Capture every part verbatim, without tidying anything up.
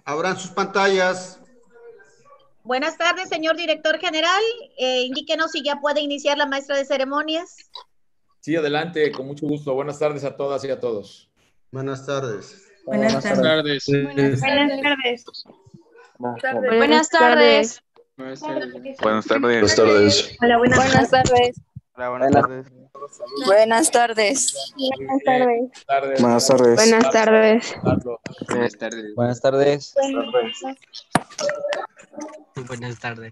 Abran sus pantallas. Buenas tardes, señor director general. Eh, indíquenos si ya puede iniciar la maestra de ceremonias. Sí, adelante, con mucho gusto. Buenas tardes a todas y a todos. Buenas tardes. Buenas tardes. Buenas tardes. Buenas tardes. Buenas tardes. Buenas tardes. Buenas tardes. Hola, buenas, Buenas tardes. Hola, buenas tardes. Buenas tardes. Buenas tardes. Buenas tardes. Buenas tardes. Buenas tardes. Buenas tardes. Buenas tardes.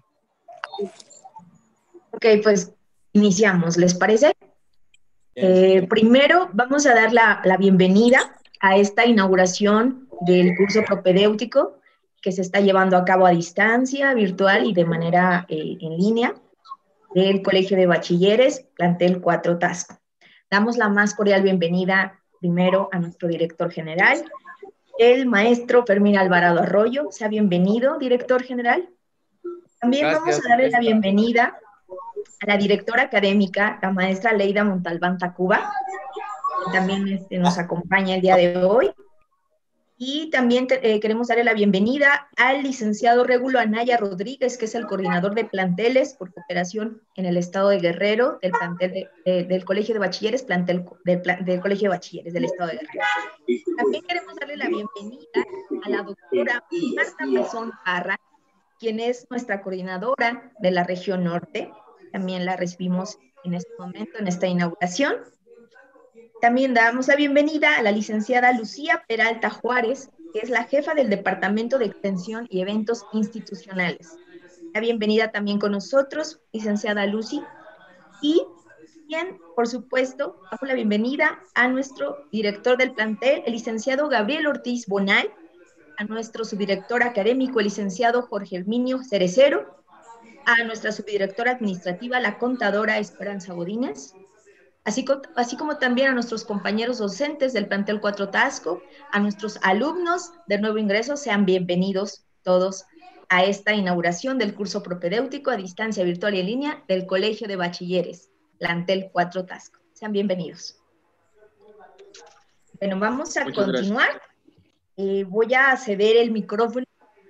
Ok, pues iniciamos, ¿les parece? Eh, primero vamos a dar la, la bienvenida a esta inauguración del curso propedéutico que se está llevando a cabo a distancia, virtual y de manera eh, en línea del Colegio de Bachilleres, plantel cuatro Tasco. Damos la más cordial bienvenida primero a nuestro director general, el maestro Fermín Alvarado Arroyo. Sea bienvenido, director general. También Gracias, vamos a darle la maestra. bienvenida a la directora académica, la maestra Leida Montalbán Tacuba, que también este, nos acompaña el día de hoy. Y también te, eh, queremos darle la bienvenida al licenciado Régulo Anaya Rodríguez, que es el coordinador de planteles por cooperación en el estado de Guerrero, del, plantel de, de, del Colegio de Bachilleres, plantel del, del Colegio de Bachilleres del estado de Guerrero. También queremos darle la bienvenida a la doctora Marta Mazón Parra, quien es nuestra coordinadora de la región norte. También la recibimos en este momento, en esta inauguración. También damos la bienvenida a la licenciada Lucía Peralta Juárez, que es la jefa del Departamento de Extensión y Eventos Institucionales. La bienvenida también con nosotros, licenciada Lucy. Y bien, por supuesto, damos la bienvenida a nuestro director del plantel, el licenciado Gabriel Ortiz Bonal, a nuestro subdirector académico, el licenciado Jorge Herminio Cerecero, a nuestra subdirectora administrativa, la contadora Esperanza Godínez, así, co así como también a nuestros compañeros docentes del plantel cuatro Tasco, a nuestros alumnos de nuevo ingreso. Sean bienvenidos todos a esta inauguración del curso propedéutico a distancia virtual y en línea del Colegio de Bachilleres, plantel cuatro Tasco. Sean bienvenidos. Bueno, vamos a Muchas continuar. Eh, voy a ceder el micrófono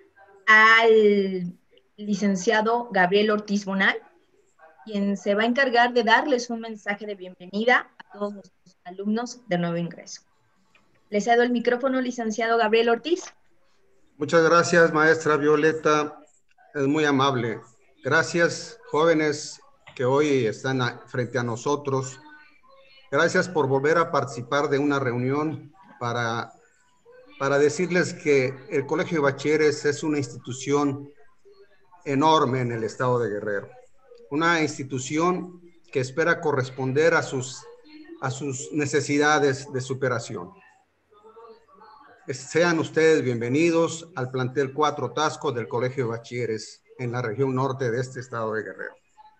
al licenciado Gabriel Ortiz Bonal, quien se va a encargar de darles un mensaje de bienvenida a todos nuestros alumnos de nuevo ingreso. Le cedo el micrófono, licenciado Gabriel Ortiz. Muchas gracias, maestra Violeta. Es muy amable. Gracias, jóvenes que hoy están a, frente a nosotros. Gracias por volver a participar de una reunión para, para decirles que el Colegio de Bachilleres es una institución enorme en el estado de Guerrero. Una institución que espera corresponder a sus, a sus necesidades de superación. Sean ustedes bienvenidos al plantel cuatro Tasco del Colegio de Bachilleres en la región norte de este estado de Guerrero.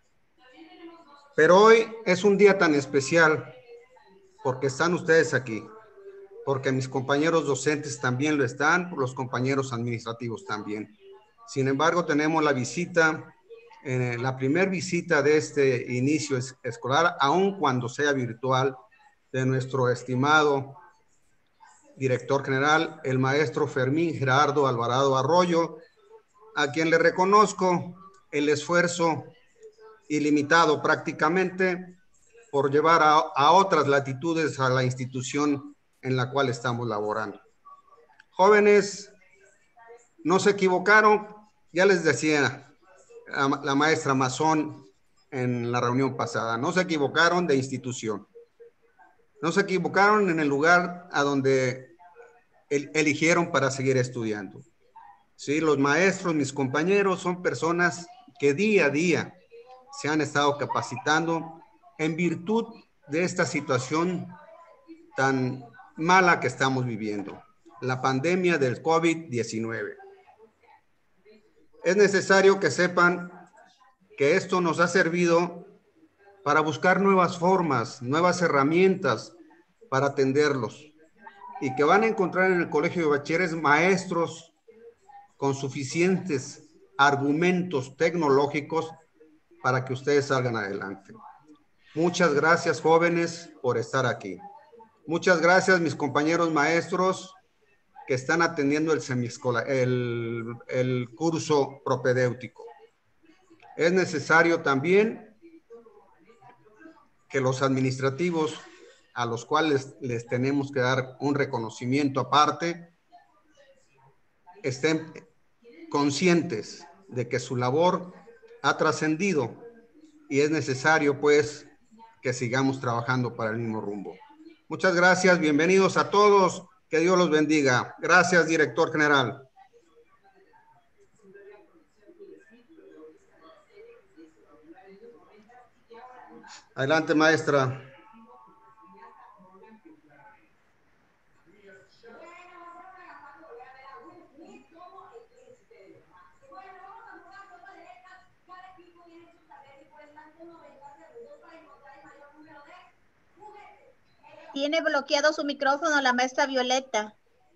Pero hoy es un día tan especial porque están ustedes aquí, porque mis compañeros docentes también lo están, los compañeros administrativos también. Sin embargo, tenemos la visita, eh, la primera visita de este inicio es, escolar, aun cuando sea virtual, de nuestro estimado director general, el maestro Fermín Gerardo Alvarado Arroyo, a quien le reconozco el esfuerzo ilimitado prácticamente por llevar a, a otras latitudes a la institución en la cual estamos laborando. Jóvenes, no se equivocaron. Ya les decía la, la maestra Mazón en la reunión pasada, no se equivocaron de institución. No se equivocaron en el lugar a donde el, eligieron para seguir estudiando. Sí, los maestros, mis compañeros, son personas que día a día se han estado capacitando en virtud de esta situación tan mala que estamos viviendo, la pandemia del COVID diecinueve. Es necesario que sepan que esto nos ha servido para buscar nuevas formas, nuevas herramientas para atenderlos y que van a encontrar en el Colegio de Bachilleres maestros con suficientes argumentos tecnológicos para que ustedes salgan adelante. Muchas gracias, jóvenes, por estar aquí. Muchas gracias, mis compañeros maestros, que están atendiendo el, semiescolar, el, el curso propedéutico. Es necesario también que los administrativos, a los cuales les tenemos que dar un reconocimiento aparte, estén conscientes de que su labor ha trascendido y es necesario pues que sigamos trabajando para el mismo rumbo. Muchas gracias, bienvenidos a todos, que Dios los bendiga. Gracias, director general. Adelante, maestra. Tiene bloqueado su micrófono la maestra Violeta.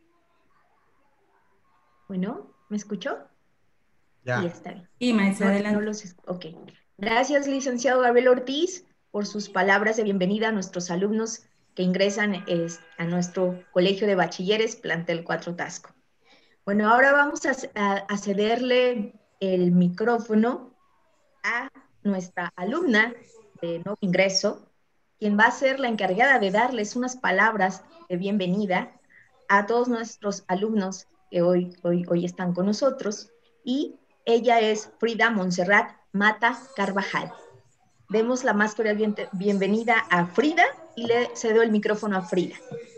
Bueno, ¿me escuchó? Ya. Sí, está bien. Sí, maestra, No, adelante. no los, ok. Gracias, licenciado Gabriel Ortiz, por sus palabras de bienvenida a nuestros alumnos que ingresan es, a nuestro Colegio de Bachilleres, plantel cuatro Tasco. Bueno, ahora vamos a, a, a cederle el micrófono a nuestra alumna de nuevo ingreso, quien va a ser la encargada de darles unas palabras de bienvenida a todos nuestros alumnos que hoy, hoy, hoy están con nosotros, y ella es Frida Montserrat Mata Carvajal. Demos la más cordial bien, bienvenida a Frida y le cedo el micrófono a Frida.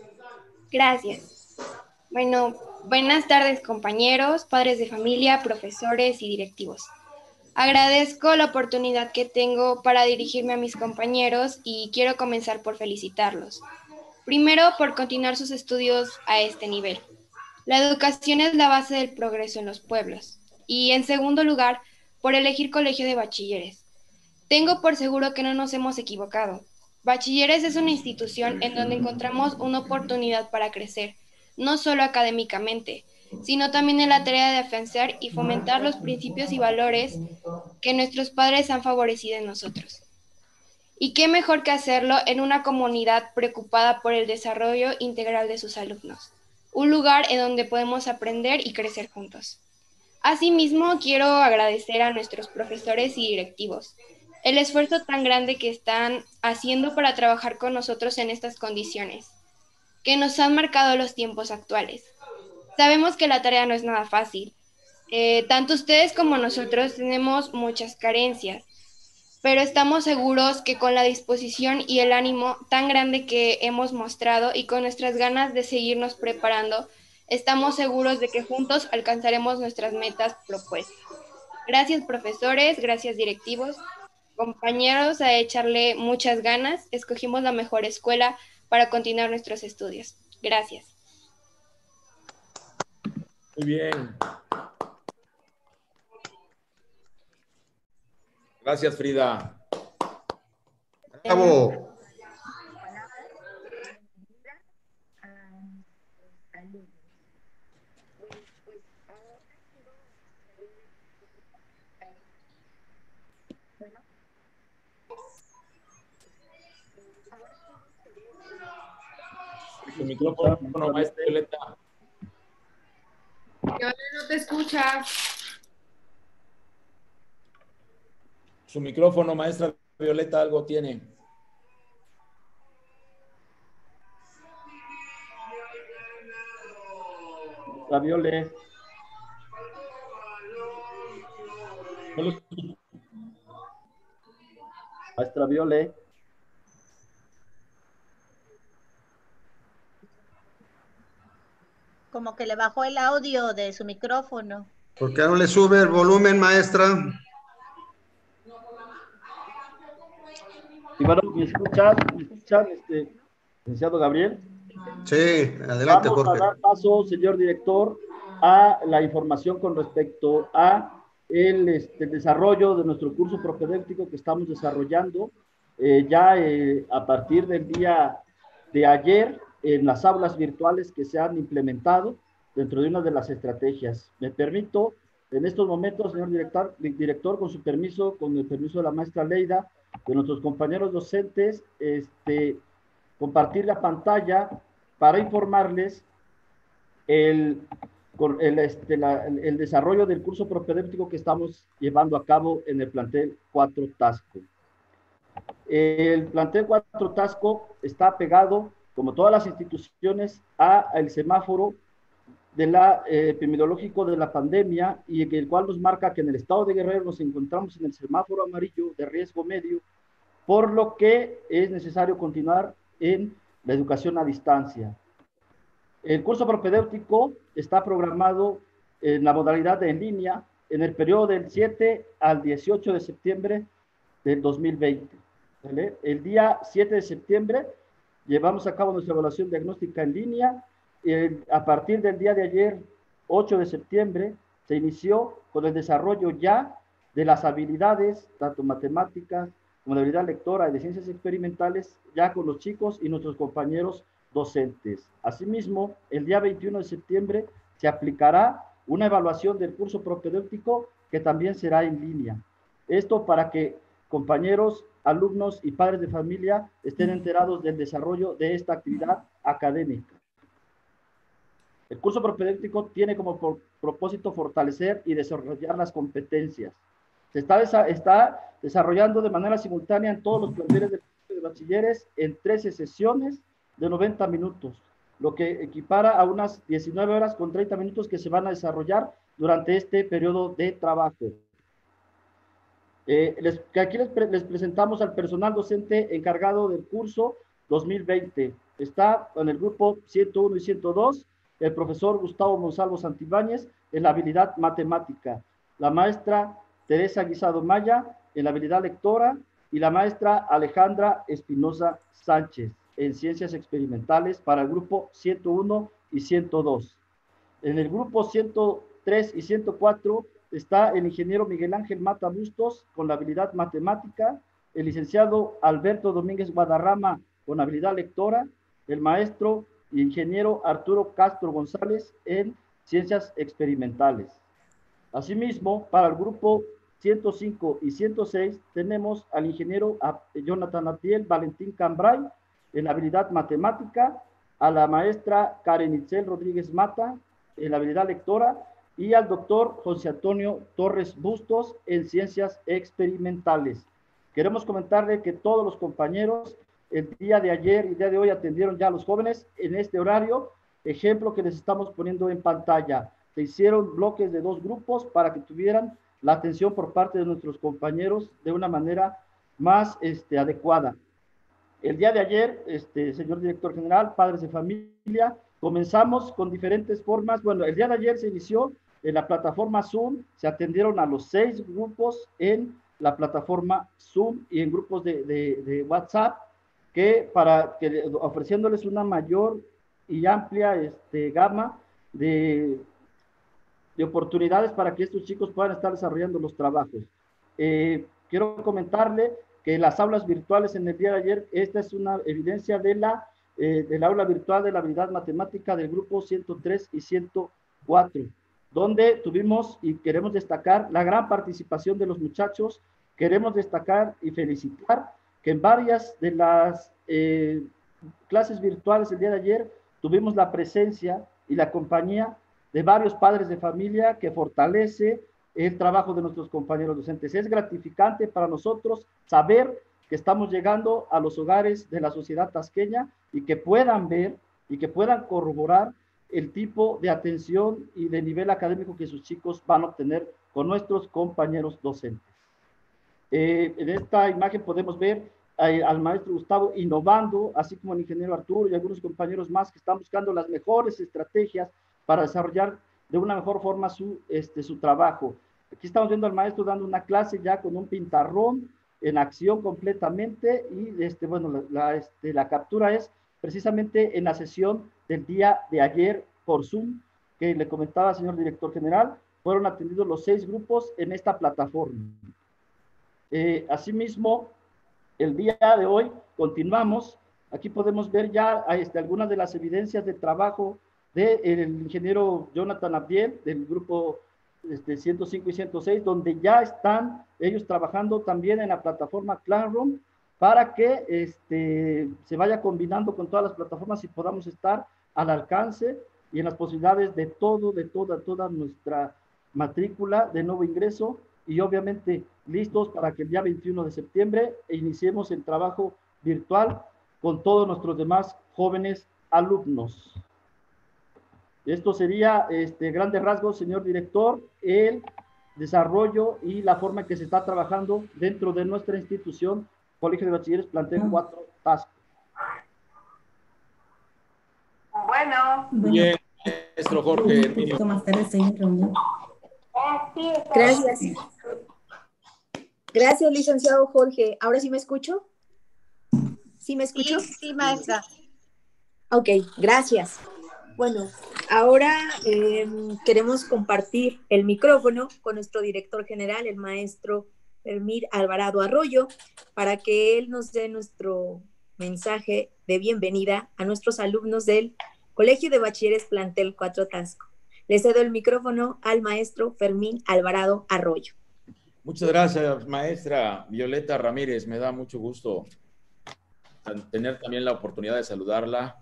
Gracias. Bueno, buenas tardes compañeros, padres de familia, profesores y directivos. Agradezco la oportunidad que tengo para dirigirme a mis compañeros y quiero comenzar por felicitarlos. Primero, por continuar sus estudios a este nivel. La educación es la base del progreso en los pueblos. Y en segundo lugar, por elegir Colegio de Bachilleres. Tengo por seguro que no nos hemos equivocado. Bachilleres es una institución en donde encontramos una oportunidad para crecer, no solo académicamente, sino también en la tarea de afianzar y fomentar los principios y valores que nuestros padres han favorecido en nosotros. Y qué mejor que hacerlo en una comunidad preocupada por el desarrollo integral de sus alumnos, un lugar en donde podemos aprender y crecer juntos. Asimismo, quiero agradecer a nuestros profesores y directivos el esfuerzo tan grande que están haciendo para trabajar con nosotros en estas condiciones, que nos han marcado los tiempos actuales. Sabemos que la tarea no es nada fácil. Eh, tanto ustedes como nosotros tenemos muchas carencias, pero estamos seguros que con la disposición y el ánimo tan grande que hemos mostrado y con nuestras ganas de seguirnos preparando, estamos seguros de que juntos alcanzaremos nuestras metas propuestas. Gracias profesores, gracias directivos, compañeros, a echarle muchas ganas. Escogimos la mejor escuela para continuar nuestros estudios. Gracias. Muy bien. Gracias, Frida. Bravo. Su micrófono, maestra Violeta. Violeta, no te escucha. Su micrófono, maestra Violeta, algo tiene. La Viole. No lo escucho. Maestra Viole. Como que le bajó el audio de su micrófono. ¿Por qué no le sube el volumen, maestra? Y bueno, ¿me escuchan? ¿Me escuchan, este, licenciado Gabriel? Sí, adelante, Vamos Jorge. a dar paso, señor director, a la información con respecto a el, este, el desarrollo de nuestro curso propedéutico que estamos desarrollando eh, ya eh, a partir del día de ayer en las aulas virtuales que se han implementado dentro de una de las estrategias. Me permito en estos momentos, señor director, director, con su permiso, con el permiso de la maestra Leida, de nuestros compañeros docentes, este, compartir la pantalla para informarles el, el, este, la, el desarrollo del curso propedéutico que estamos llevando a cabo en el plantel cuatro Tasco. El plantel cuatro Tasco está pegado, como todas las instituciones, al semáforo de la, eh, epidemiológico de la pandemia, y el cual nos marca que en el estado de Guerrero nos encontramos en el semáforo amarillo de riesgo medio, por lo que es necesario continuar en la educación a distancia. El curso propedéutico está programado en la modalidad de en línea en el periodo del siete al dieciocho de septiembre del dos mil veinte. ¿Vale? El día siete de septiembre llevamos a cabo nuestra evaluación diagnóstica en línea. Eh, a partir del día de ayer, ocho de septiembre, se inició con el desarrollo ya de las habilidades, tanto matemáticas como de habilidad lectora y de ciencias experimentales, ya con los chicos y nuestros compañeros docentes. Asimismo, el día veintiuno de septiembre se aplicará una evaluación del curso propedéutico que también será en línea. Esto para que compañeros, alumnos y padres de familia estén enterados del desarrollo de esta actividad académica. El curso propedéutico tiene como por propósito fortalecer y desarrollar las competencias. Se está, desa está desarrollando de manera simultánea en todos los planteles de, de bachilleres en trece sesiones de noventa minutos, lo que equipara a unas diecinueve horas con treinta minutos que se van a desarrollar durante este periodo de trabajo. Eh, les, que aquí les, pre les presentamos al personal docente encargado del curso dos mil veinte. Está en el grupo ciento uno y ciento dos, el profesor Gustavo Monsalvo Santibáñez en la habilidad matemática, la maestra Teresa Guisado Maya en la habilidad lectora y la maestra Alejandra Espinosa Sánchez en ciencias experimentales para el grupo ciento uno y ciento dos. En el grupo ciento tres y ciento cuatro está el ingeniero Miguel Ángel Mata Bustos con la habilidad matemática, el licenciado Alberto Domínguez Guadarrama con habilidad lectora, el maestro y ingeniero Arturo Castro González en ciencias experimentales. Asimismo, para el grupo ciento cinco y ciento seis tenemos al ingeniero Jonathan Atiel Valentín Cambray en la habilidad matemática, a la maestra Karen Itzel Rodríguez Mata en la habilidad lectora y al doctor José Antonio Torres Bustos en ciencias experimentales. Queremos comentarle que todos los compañeros el día de ayer y el día de hoy atendieron ya a los jóvenes en este horario, ejemplo que les estamos poniendo en pantalla. Se hicieron bloques de dos grupos para que tuvieran la atención por parte de nuestros compañeros de una manera más este, adecuada. El día de ayer, este, señor director general, padres de familia, comenzamos con diferentes formas. Bueno, el día de ayer se inició en la plataforma Zoom, se atendieron a los seis grupos en la plataforma Zoom y en grupos de, de, de WhatsApp, que para que ofreciéndoles una mayor y amplia este, gama de, de oportunidades para que estos chicos puedan estar desarrollando los trabajos. Eh, quiero comentarle que las aulas virtuales en el día de ayer, esta es una evidencia de la, eh, del aula virtual de la habilidad matemática del grupo ciento tres y ciento cuatro, donde tuvimos y queremos destacar la gran participación de los muchachos. Queremos destacar y felicitar que en varias de las eh, clases virtuales el día de ayer tuvimos la presencia y la compañía de varios padres de familia que fortalece el trabajo de nuestros compañeros docentes. Es gratificante para nosotros saber que estamos llegando a los hogares de la sociedad tasqueña y que puedan ver y que puedan corroborar el tipo de atención y de nivel académico que sus chicos van a obtener con nuestros compañeros docentes. Eh, en esta imagen podemos ver eh, al maestro Gustavo innovando, así como el ingeniero Arturo y algunos compañeros más que están buscando las mejores estrategias para desarrollar de una mejor forma su, este, su trabajo. Aquí estamos viendo al maestro dando una clase ya con un pintarrón en acción completamente y este, bueno, la, la, este, la captura es precisamente en la sesión del día de ayer por Zoom, que le comentaba, señor director general, fueron atendidos los seis grupos en esta plataforma. Eh, asimismo, el día de hoy continuamos. Aquí podemos ver ya este, algunas de las evidencias de trabajo del ingeniero Jonathan Abdiel, del grupo este, ciento cinco y ciento seis, donde ya están ellos trabajando también en la plataforma Classroom para que este, se vaya combinando con todas las plataformas y podamos estar al alcance y en las posibilidades de todo, de toda, toda nuestra matrícula de nuevo ingreso, y obviamente listos para que el día veintiuno de septiembre iniciemos el trabajo virtual con todos nuestros demás jóvenes alumnos. Esto sería, este, grandes rasgos, señor director, el desarrollo y la forma en que se está trabajando dentro de nuestra institución, Colegio de Bachilleres Plantel cuatro Tasco. Bueno. Bien, maestro Jorge. Un poquito más tarde estoy en reunión. Gracias. Gracias, licenciado Jorge. ¿Ahora sí me escucho? ¿Sí me escucho? Sí, sí, maestra. Ok, gracias. Bueno, ahora eh, queremos compartir el micrófono con nuestro director general, el maestro Fermín Alvarado Arroyo, para que él nos dé nuestro mensaje de bienvenida a nuestros alumnos del Colegio de Bachilleres Plantel cuatro Tasco. Le cedo el micrófono al maestro Fermín Alvarado Arroyo. Muchas gracias, maestra Violeta Ramírez. Me da mucho gusto tener también la oportunidad de saludarla,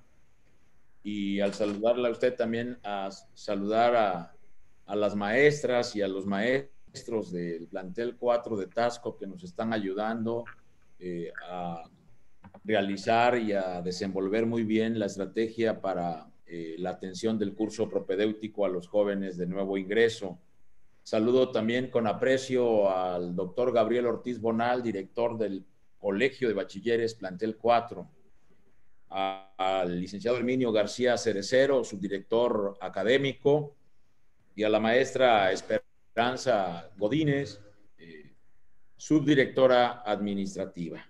y al saludarla a usted también a saludar a, a las maestras y a los maestros del plantel cuatro de Tasco que nos están ayudando eh, a realizar y a desenvolver muy bien la estrategia para eh, la atención del curso propedéutico a los jóvenes de nuevo ingreso. Saludo también con aprecio al doctor Gabriel Ortiz Bonal, director del Colegio de Bachilleres Plantel cuatro, a, al licenciado Herminio García Cerecero, subdirector académico, y a la maestra Esperanza Godínez, eh, subdirectora administrativa.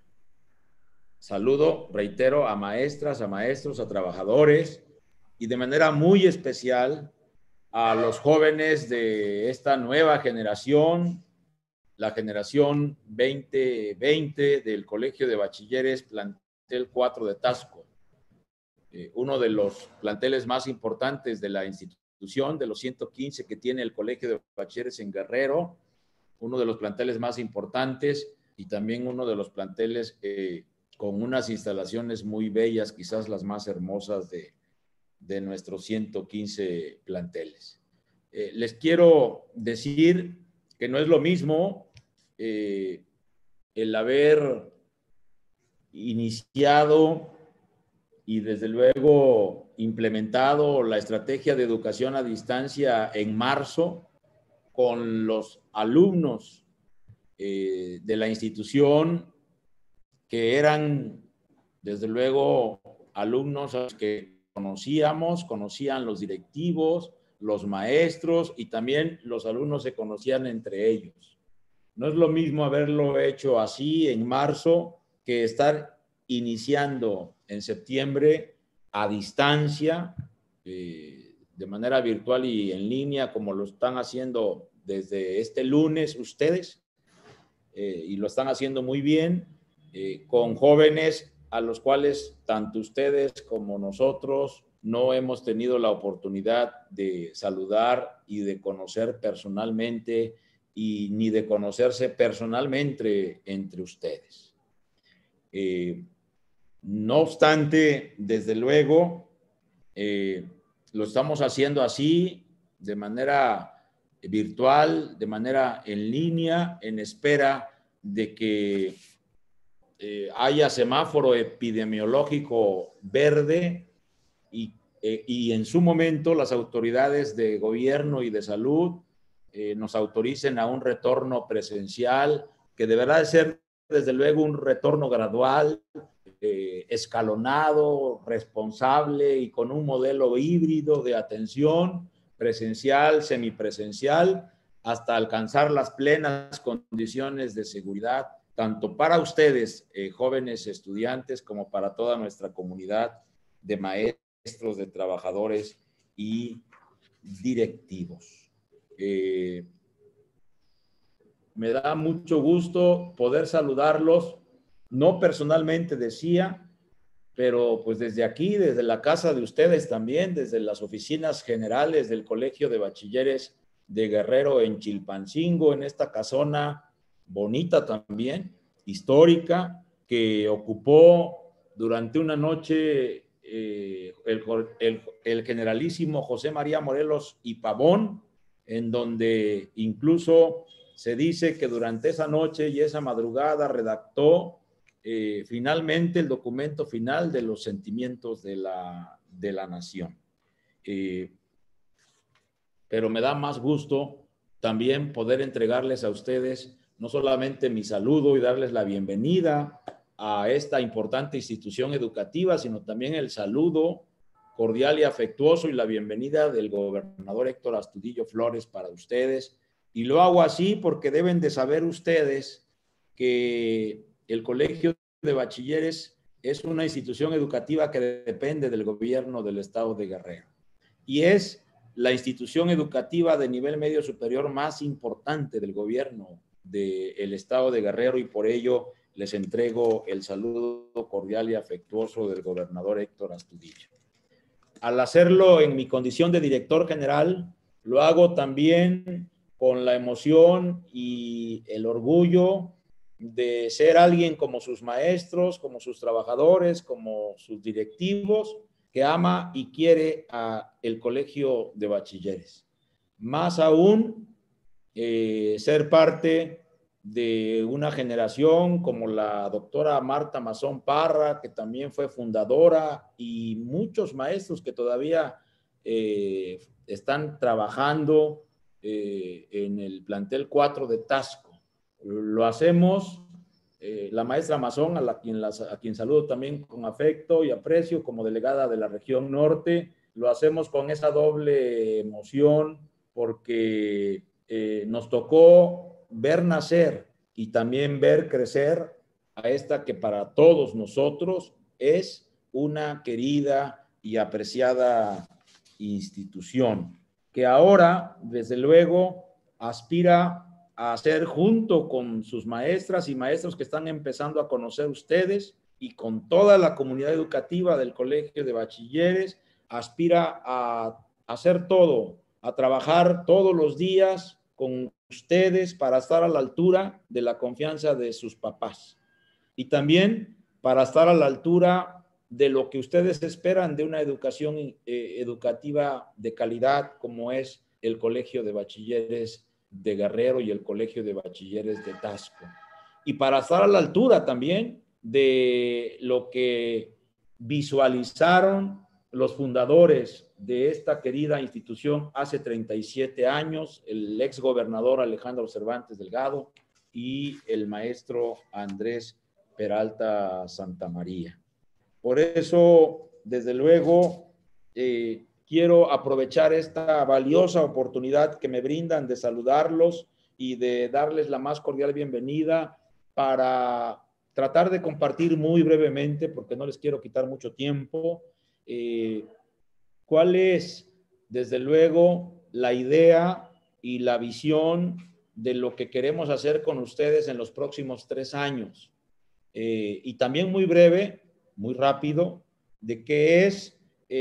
Saludo, reitero, a maestras, a maestros, a trabajadores, y de manera muy especial a los jóvenes de esta nueva generación, la generación veinte veinte del Colegio de Bachilleres Plantel cuatro de Tasco, eh, uno de los planteles más importantes de la institución, de los ciento quince que tiene el Colegio de Bachilleres en Guerrero, uno de los planteles más importantes y también uno de los planteles eh, con unas instalaciones muy bellas, quizás las más hermosas de, de nuestros ciento quince planteles. Eh, les quiero decir que no es lo mismo eh, el haber iniciado y desde luego implementado la estrategia de educación a distancia en marzo con los alumnos eh, de la institución, que eran desde luego alumnos a los que conocíamos, conocían los directivos, los maestros, y también los alumnos se conocían entre ellos. No es lo mismo haberlo hecho así en marzo que estar iniciando en septiembre a distancia, eh, de manera virtual y en línea, como lo están haciendo desde este lunes ustedes, eh, y lo están haciendo muy bien, eh, con jóvenes a los cuales tanto ustedes como nosotros no hemos tenido la oportunidad de saludar y de conocer personalmente, y ni de conocerse personalmente entre ustedes. Eh, no obstante, desde luego, eh, lo estamos haciendo así, de manera virtual, de manera en línea, en espera de que eh, haya semáforo epidemiológico verde y, eh, y en su momento las autoridades de gobierno y de salud eh, nos autoricen a un retorno presencial, que deberá de ser desde luego un retorno gradual, eh, escalonado, responsable y con un modelo híbrido de atención presencial, semipresencial, hasta alcanzar las plenas condiciones de seguridad, tanto para ustedes, eh, jóvenes estudiantes, como para toda nuestra comunidad de maestros, de trabajadores y directivos. Eh, me da mucho gusto poder saludarlos, no personalmente decía, pero pues desde aquí, desde la casa de ustedes también, desde las oficinas generales del Colegio de Bachilleres de Guerrero en Chilpancingo, en esta casona bonita también, histórica, que ocupó durante una noche eh, el, el, el generalísimo José María Morelos y Pavón, en donde incluso se dice que durante esa noche y esa madrugada redactó eh, finalmente el documento final de los sentimientos de la, de la nación. Eh, pero me da más gusto también poder entregarles a ustedes no solamente mi saludo y darles la bienvenida a esta importante institución educativa, sino también el saludo cordial y afectuoso y la bienvenida del gobernador Héctor Astudillo Flores para ustedes. Y lo hago así porque deben de saber ustedes que el Colegio de Bachilleres es una institución educativa que depende del gobierno del estado de Guerrero. Y es la institución educativa de nivel medio superior más importante del gobierno del estado de Guerrero, y por ello les entrego el saludo cordial y afectuoso del gobernador Héctor Astudillo. Al hacerlo en mi condición de director general, lo hago también con la emoción y el orgullo de ser alguien como sus maestros, como sus trabajadores, como sus directivos, que ama y quiere a el Colegio de Bachilleres. Más aún, eh, ser parte de una generación como la doctora Marta Mazón Parra, que también fue fundadora, y muchos maestros que todavía eh, están trabajando eh, en el plantel cuatro de Tasco. Lo hacemos, eh, la maestra Mazón, a, la, quien las, a quien saludo también con afecto y aprecio como delegada de la región norte, lo hacemos con esa doble emoción porque eh, nos tocó ver nacer y también ver crecer a esta que para todos nosotros es una querida y apreciada institución, que ahora, desde luego, aspira a hacer, junto con sus maestras y maestros que están empezando a conocer ustedes y con toda la comunidad educativa del Colegio de Bachilleres, aspira a hacer todo, a trabajar todos los días con ustedes para estar a la altura de la confianza de sus papás y también para estar a la altura de lo que ustedes esperan de una educación eh, educativa de calidad como es el Colegio de Bachilleres de Guerrero y el Colegio de Bachilleres de Tasco, y para estar a la altura también de lo que visualizaron los fundadores de esta querida institución hace treinta y siete años, el ex gobernador Alejandro Cervantes Delgado y el maestro Andrés Peralta Santamaría. Por eso, desde luego, eh, quiero aprovechar esta valiosa oportunidad que me brindan de saludarlos y de darles la más cordial bienvenida para tratar de compartir muy brevemente, porque no les quiero quitar mucho tiempo, eh, cuál es, desde luego, la idea y la visión de lo que queremos hacer con ustedes en los próximos tres años. Eh, y también muy breve, muy rápido, de qué es,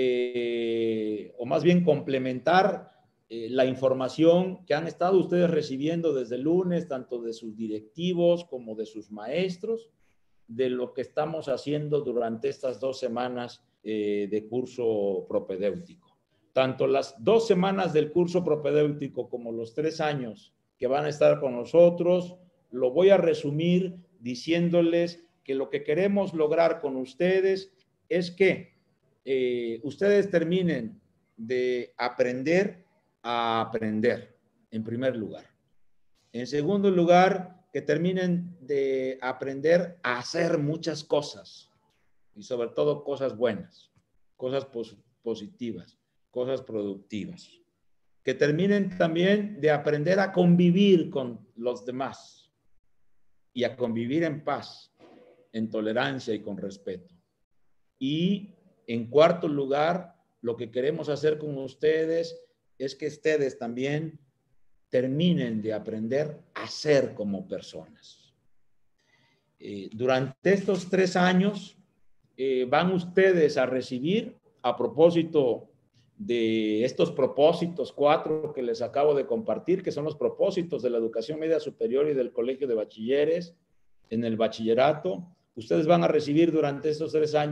eh, o más bien complementar eh, la información que han estado ustedes recibiendo desde el lunes, tanto de sus directivos como de sus maestros, de lo que estamos haciendo durante estas dos semanas eh, de curso propedéutico. Tanto las dos semanas del curso propedéutico como los tres años que van a estar con nosotros, lo voy a resumir diciéndoles que lo que queremos lograr con ustedes es que eh, ustedes terminen de aprender a aprender, en primer lugar. En segundo lugar, que terminen de aprender a hacer muchas cosas y sobre todo cosas buenas, cosas pos- positivas, cosas productivas. Que terminen también de aprender a convivir con los demás y a convivir en paz, en tolerancia y con respeto. Y en cuarto lugar, lo que queremos hacer con ustedes es que ustedes también terminen de aprender a ser como personas. Eh, durante estos tres años eh, van ustedes a recibir, a propósito de estos propósitos cuatro que les acabo de compartir, que son los propósitos de la educación media superior y del Colegio de Bachilleres en el bachillerato, ustedes van a recibir durante estos tres años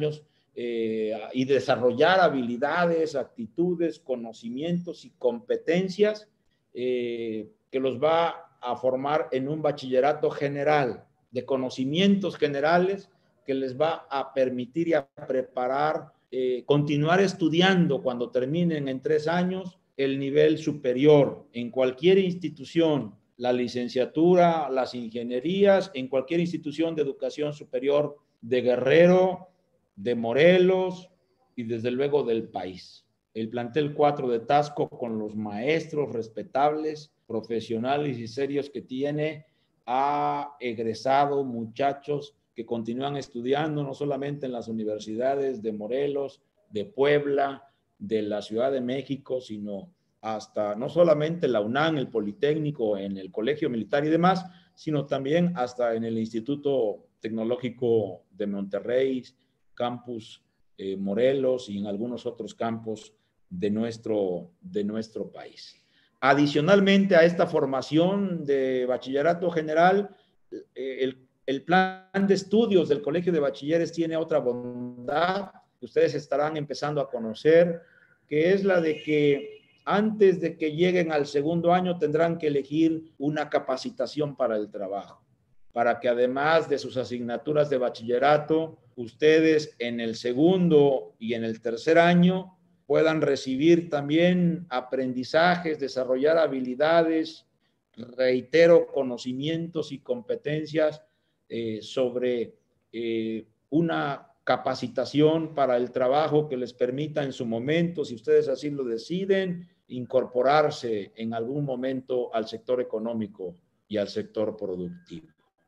eh, y desarrollar habilidades, actitudes, conocimientos y competencias eh, que los va a formar en un bachillerato general, de conocimientos generales que les va a permitir y a preparar, eh, continuar estudiando cuando terminen en tres años el nivel superior en cualquier institución, la licenciatura, las ingenierías, en cualquier institución de educación superior de Guerrero, de Morelos y desde luego del país. El plantel cuatro de Taxco, con los maestros respetables, profesionales y serios que tiene, ha egresado muchachos que continúan estudiando no solamente en las universidades de Morelos, de Puebla, de la Ciudad de México, sino hasta no solamente la UNAM, el Politécnico, en el Colegio Militar y demás, sino también hasta en el Instituto Tecnológico de Monterrey, Campus eh, Morelos y en algunos otros campos de nuestro, de nuestro país. Adicionalmente a esta formación de bachillerato general, eh, el, el plan de estudios del Colegio de Bachilleres tiene otra bondad que ustedes estarán empezando a conocer, que es la de que antes de que lleguen al segundo año tendrán que elegir una capacitación para el trabajo, para que además de sus asignaturas de bachillerato, ustedes en el segundo y en el tercer año puedan recibir también aprendizajes, desarrollar habilidades, reitero, conocimientos y competencias eh, sobre eh, una capacitación para el trabajo que les permita en su momento, si ustedes así lo deciden, incorporarse en algún momento al sector económico y al sector productivo.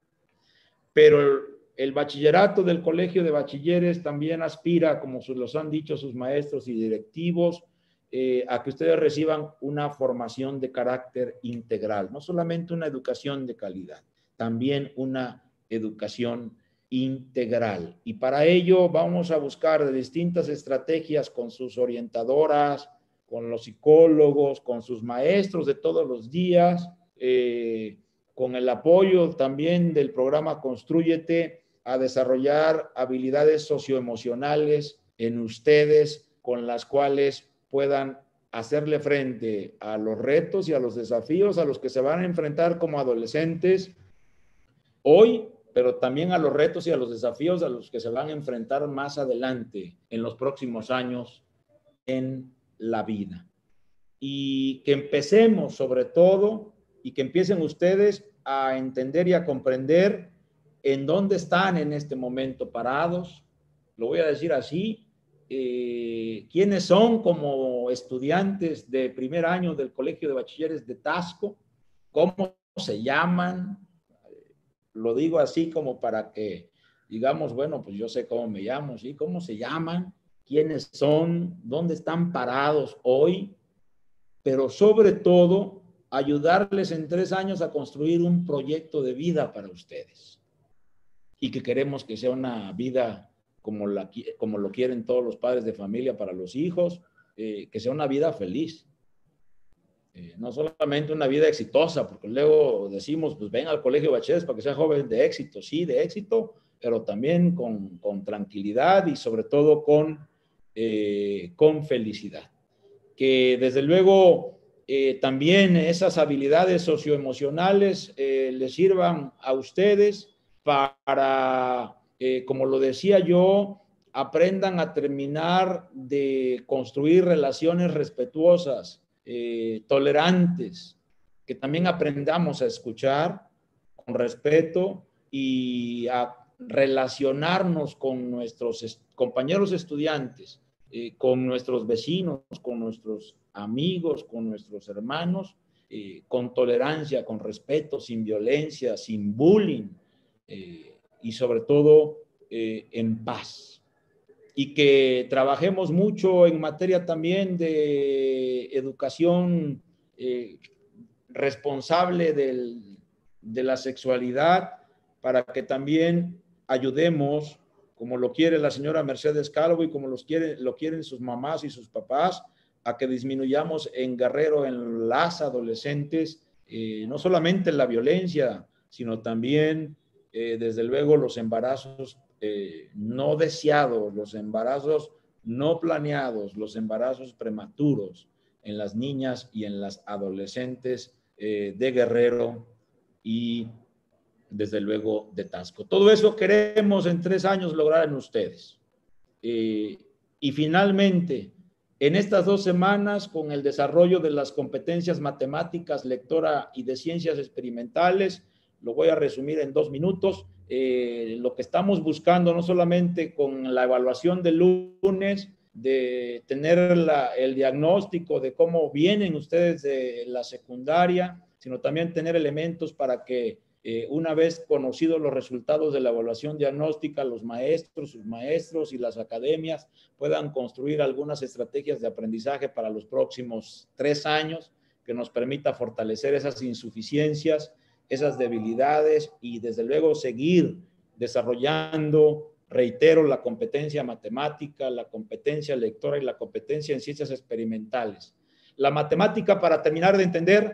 Pero el bachillerato del Colegio de Bachilleres también aspira, como los han dicho sus maestros y directivos, eh, a que ustedes reciban una formación de carácter integral, no solamente una educación de calidad, también una educación integral. Y para ello vamos a buscar de distintas estrategias con sus orientadoras, con los psicólogos, con sus maestros de todos los días, eh, con el apoyo también del programa Constrúyete, a desarrollar habilidades socioemocionales en ustedes con las cuales puedan hacerle frente a los retos y a los desafíos a los que se van a enfrentar como adolescentes hoy, pero también a los retos y a los desafíos a los que se van a enfrentar más adelante en los próximos años en la vida. Y que empecemos sobre todo y que empiecen ustedes a entender y a comprender en dónde están en este momento parados, lo voy a decir así, eh, quiénes son como estudiantes de primer año del Colegio de Bachilleres de Taxco, cómo se llaman, lo digo así como para que digamos, bueno, pues yo sé cómo me llamo, ¿sí? ¿Cómo se llaman? ¿Quiénes son? ¿Dónde están parados hoy? Pero sobre todo, ayudarles en tres años a construir un proyecto de vida para ustedes. Y que queremos que sea una vida como, la, como lo quieren todos los padres de familia para los hijos, eh, que sea una vida feliz. Eh, no solamente una vida exitosa, porque luego decimos, pues ven al colegio de bachilleres para que sea joven de éxito, sí, de éxito, pero también con, con tranquilidad y sobre todo con, eh, con felicidad. Que desde luego eh, también esas habilidades socioemocionales eh, les sirvan a ustedes para, eh, como lo decía yo, aprendan a terminar de construir relaciones respetuosas, eh, tolerantes, que también aprendamos a escuchar con respeto y a relacionarnos con nuestros est- compañeros estudiantes, eh, con nuestros vecinos, con nuestros amigos, con nuestros hermanos, eh, con tolerancia, con respeto, sin violencia, sin bullying, eh, y sobre todo eh, en paz. Y que trabajemos mucho en materia también de educación eh, responsable del, de la sexualidad, para que también ayudemos, como lo quiere la señora Mercedes Calvo y como los quiere, lo quieren sus mamás y sus papás, a que disminuyamos en Guerrero, en las adolescentes, eh, no solamente la violencia, sino también, eh, desde luego, los embarazos eh, no deseados, los embarazos no planeados, los embarazos prematuros en las niñas y en las adolescentes eh, de Guerrero y desde luego de Tasco. Todo eso queremos en tres años lograr en ustedes. Eh, y finalmente, en estas dos semanas, con el desarrollo de las competencias matemáticas, lectora y de ciencias experimentales, lo voy a resumir en dos minutos, eh, lo que estamos buscando no solamente con la evaluación del lunes, de tener la, el diagnóstico de cómo vienen ustedes de la secundaria, sino también tener elementos para que eh, una vez conocidos los resultados de la evaluación diagnóstica, los maestros, sus maestros y las academias puedan construir algunas estrategias de aprendizaje para los próximos tres años que nos permita fortalecer esas insuficiencias, esas debilidades y desde luego seguir desarrollando, reitero, la competencia matemática, la competencia lectora y la competencia en ciencias experimentales. La matemática, para terminar de entender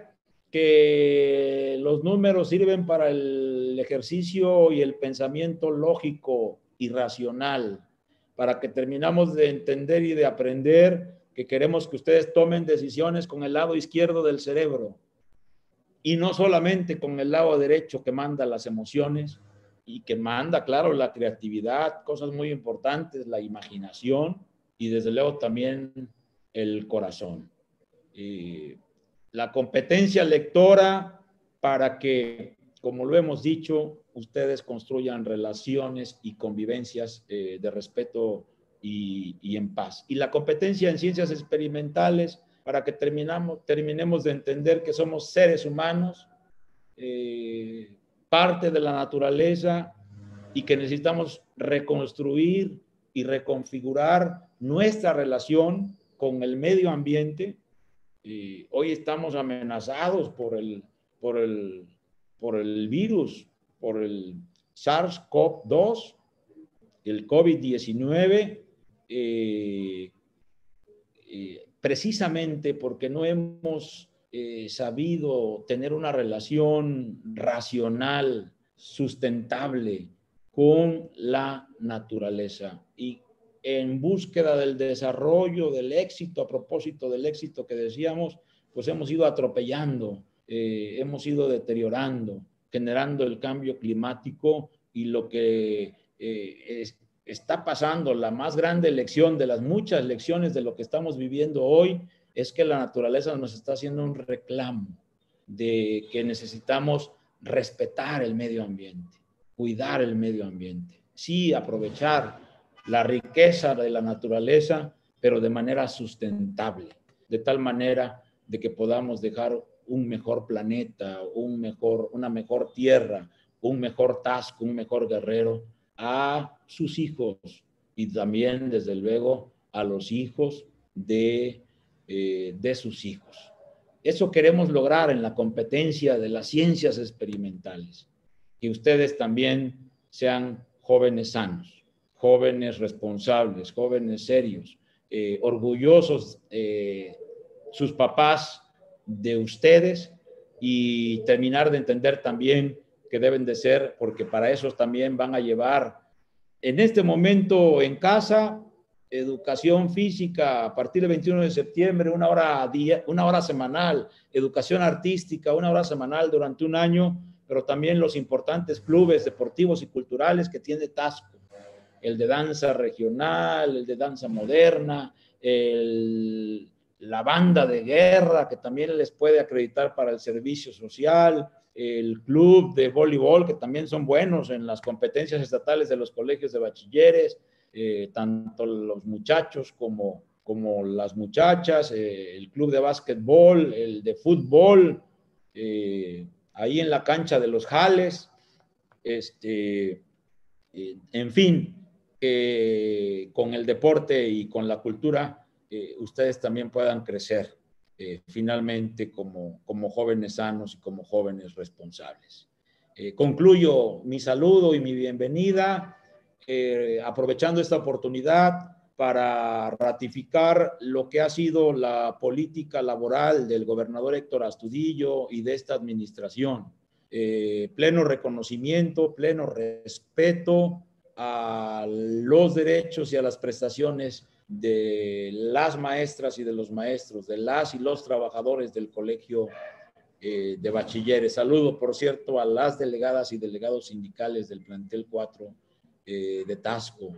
que los números sirven para el ejercicio y el pensamiento lógico y racional, para que terminamos de entender y de aprender que queremos que ustedes tomen decisiones con el lado izquierdo del cerebro y no solamente con el lado derecho que manda las emociones y que manda, claro, la creatividad, cosas muy importantes, la imaginación y desde luego también el corazón. Y la competencia lectora para que, como lo hemos dicho, ustedes construyan relaciones y convivencias eh, de respeto y, y en paz. Y la competencia en ciencias experimentales para que terminamos, terminemos de entender que somos seres humanos, eh, parte de la naturaleza y que necesitamos reconstruir y reconfigurar nuestra relación con el medio ambiente. Y hoy estamos amenazados por el, por el, por el virus, por el SARS CoV dos, el COVID diecinueve, eh, eh, precisamente porque no hemos eh, sabido tener una relación racional, sustentable con la naturaleza y en búsqueda del desarrollo, del éxito, a propósito del éxito que decíamos, pues hemos ido atropellando, eh, hemos ido deteriorando, generando el cambio climático y lo que eh, es, está pasando, la más grande lección de las muchas lecciones de lo que estamos viviendo hoy, es que la naturaleza nos está haciendo un reclamo de que necesitamos respetar el medio ambiente, cuidar el medio ambiente, sí, aprovechar la riqueza de la naturaleza, pero de manera sustentable, de tal manera de que podamos dejar un mejor planeta, un mejor, una mejor tierra, un mejor Tasco, un mejor Guerrero a sus hijos y también, desde luego, a los hijos de, eh, de sus hijos. Eso queremos lograr en la competencia de las ciencias experimentales, que ustedes también sean jóvenes sanos, jóvenes responsables, jóvenes serios, eh, orgullosos eh, sus papás de ustedes y terminar de entender también que deben de ser, porque para eso también van a llevar en este momento en casa educación física a partir del veintiuno de septiembre, una hora, día, una hora semanal, educación artística, una hora semanal durante un año, pero también los importantes clubes deportivos y culturales que tiene Tasco, el de danza regional, el de danza moderna, el, la banda de guerra que también les puede acreditar para el servicio social, el club de voleibol que también son buenos en las competencias estatales de los colegios de bachilleres, eh, tanto los muchachos como, como las muchachas, eh, el club de básquetbol, el de fútbol, eh, ahí en la cancha de los Jales, este, eh, en fin, eh, con el deporte y con la cultura, eh, ustedes también puedan crecer eh, finalmente como, como jóvenes sanos y como jóvenes responsables. Eh, concluyo mi saludo y mi bienvenida, eh, aprovechando esta oportunidad para ratificar lo que ha sido la política laboral del gobernador Héctor Astudillo y de esta administración. Eh, pleno reconocimiento, pleno respeto a los derechos y a las prestaciones de las maestras y de los maestros, de las y los trabajadores del colegio eh, de bachilleres. Saludo, por cierto, a las delegadas y delegados sindicales del plantel cuatro eh, de Tasco,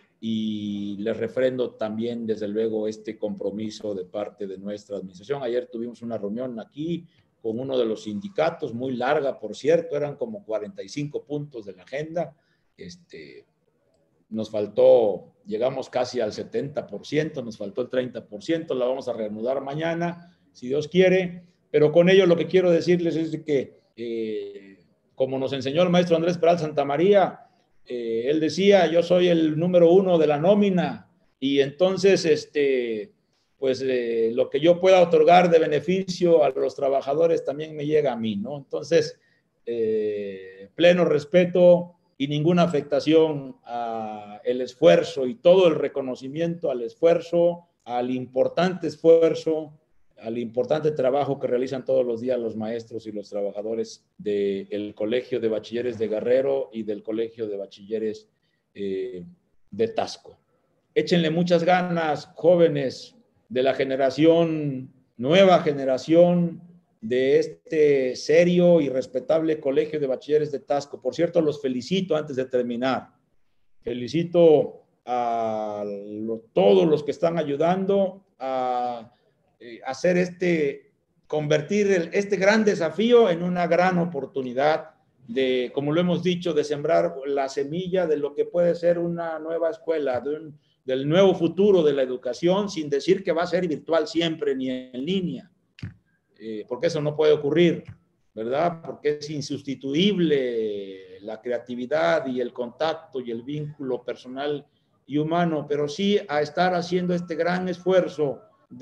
y les refrendo también, desde luego, este compromiso de parte de nuestra administración. Ayer tuvimos una reunión aquí con uno de los sindicatos, muy larga, por cierto, eran como cuarenta y cinco puntos de la agenda. Este, nos faltó, llegamos casi al setenta por ciento, nos faltó el treinta por ciento, la vamos a reanudar mañana, si Dios quiere, pero con ello lo que quiero decirles es que, eh, como nos enseñó el maestro Andrés Peral Santamaría, Eh, él decía, yo soy el número uno de la nómina, y entonces, este, pues eh, lo que yo pueda otorgar de beneficio a los trabajadores también me llega a mí, ¿no? Entonces, eh, pleno respeto y ninguna afectación al esfuerzo y todo el reconocimiento al esfuerzo, al importante esfuerzo, al importante trabajo que realizan todos los días los maestros y los trabajadores del Colegio de Bachilleres de Guerrero y del Colegio de Bachilleres eh, de Tasco. Échenle muchas ganas, jóvenes de la generación, nueva generación de este serio y respetable Colegio de Bachilleres de Tasco. Por cierto, los felicito antes de terminar. Felicito a lo, todos los que están ayudando a hacer este, convertir el, este gran desafío en una gran oportunidad de, como lo hemos dicho, de sembrar la semilla de lo que puede ser una nueva escuela, de un, del nuevo futuro de la educación, sin decir que va a ser virtual siempre ni en línea, eh, porque eso no puede ocurrir, ¿verdad? Porque es insustituible la creatividad y el contacto y el vínculo personal y humano, pero sí a estar haciendo este gran esfuerzo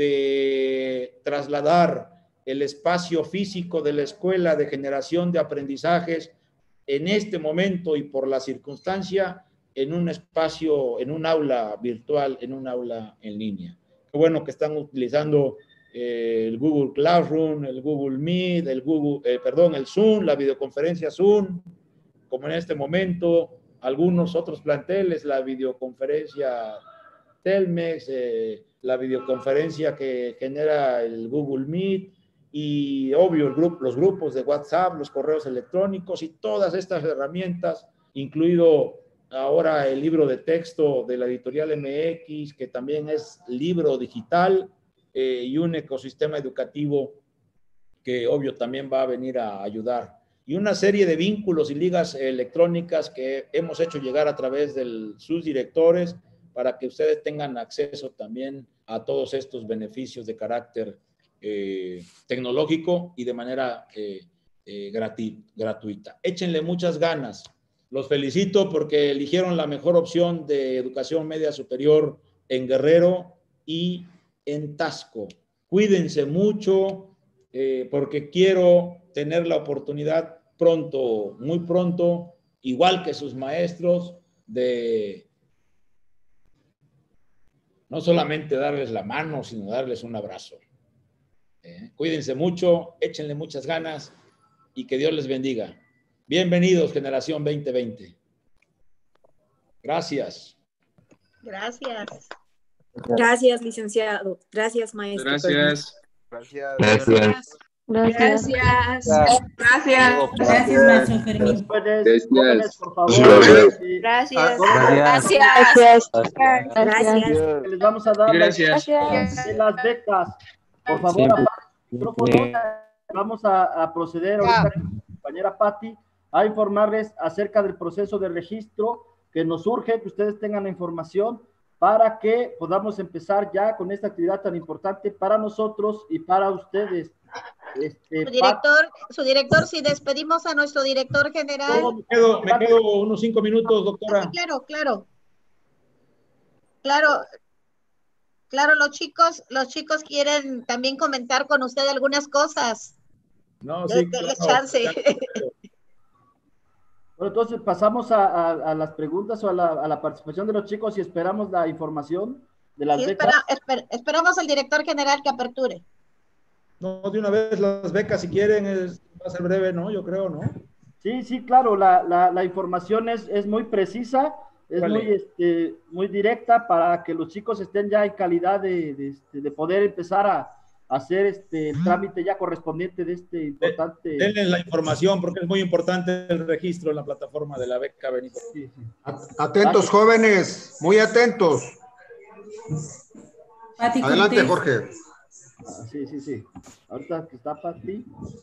de trasladar el espacio físico de la escuela de generación de aprendizajes en este momento y por la circunstancia en un espacio, en un aula virtual, en un aula en línea. Qué bueno que están utilizando eh, el Google Classroom, el Google Meet, el Google, eh, perdón, el Zoom, la videoconferencia Zoom, como en este momento algunos otros planteles, la videoconferencia Telmex, eh, la videoconferencia que genera el Google Meet y, obvio, el grupo, los grupos de WhatsApp, los correos electrónicos y todas estas herramientas, incluido ahora el libro de texto de la editorial M X, que también es libro digital, eh, y un ecosistema educativo que, obvio, también va a venir a ayudar. Y una serie de vínculos y ligas electrónicas que hemos hecho llegar a través de sus directores para que ustedes tengan acceso también a todos estos beneficios de carácter eh, tecnológico y de manera eh, eh, gratu gratuita. Échenle muchas ganas. Los felicito porque eligieron la mejor opción de educación media superior en Guerrero y en Tasco. Cuídense mucho eh, porque quiero tener la oportunidad pronto, muy pronto, igual que sus maestros, de no solamente darles la mano, sino darles un abrazo. Eh, cuídense mucho, échenle muchas ganas y que Dios les bendiga. Bienvenidos, Generación veinte veinte. Gracias. Gracias. Gracias, licenciado. Gracias, maestro. Gracias. Gracias. Gracias. Gracias. Gracias. Gracias, maestro Fermín. Jóvenes, jóvenes, por favor. Gracias. eh, Gracias. Gracias. Gracias. Les vamos a dar Gracias. las, de las becas. Por favor, Siempre. apaga el micrófono. Vamos a, a proceder ahorita con mi compañera Patti a informarles acerca del proceso de registro, que nos urge que ustedes tengan la información para que podamos empezar ya con esta actividad tan importante para nosotros y para ustedes. Este, Su director, su director, si despedimos a nuestro director general. No, me, quedo, me quedo unos cinco minutos, doctora. Sí, claro, claro. Claro, claro, los chicos, los chicos quieren también comentar con usted algunas cosas. No, Denle sí, claro, chance. claro. Bueno, entonces pasamos a, a, a las preguntas o a la, a la participación de los chicos y esperamos la información de las Sí, becas. espera, esper, esperamos al director general que aperture. No, de una vez las becas, si quieren, es, va a ser breve, ¿no? Yo creo, ¿no? Sí, sí, claro, la, la, la información es, es muy precisa. es Vale. muy, este, muy directa para que los chicos estén ya en calidad de, de, este, de poder empezar a, a hacer este, el trámite ya correspondiente de este importante... Denles la información porque es muy importante el registro en la plataforma de la beca Benito. Sí, sí. Atentos, jóvenes, muy atentos. Pati Adelante, Cortés. Jorge. Ah, sí, sí, sí. Ahorita que está Pati.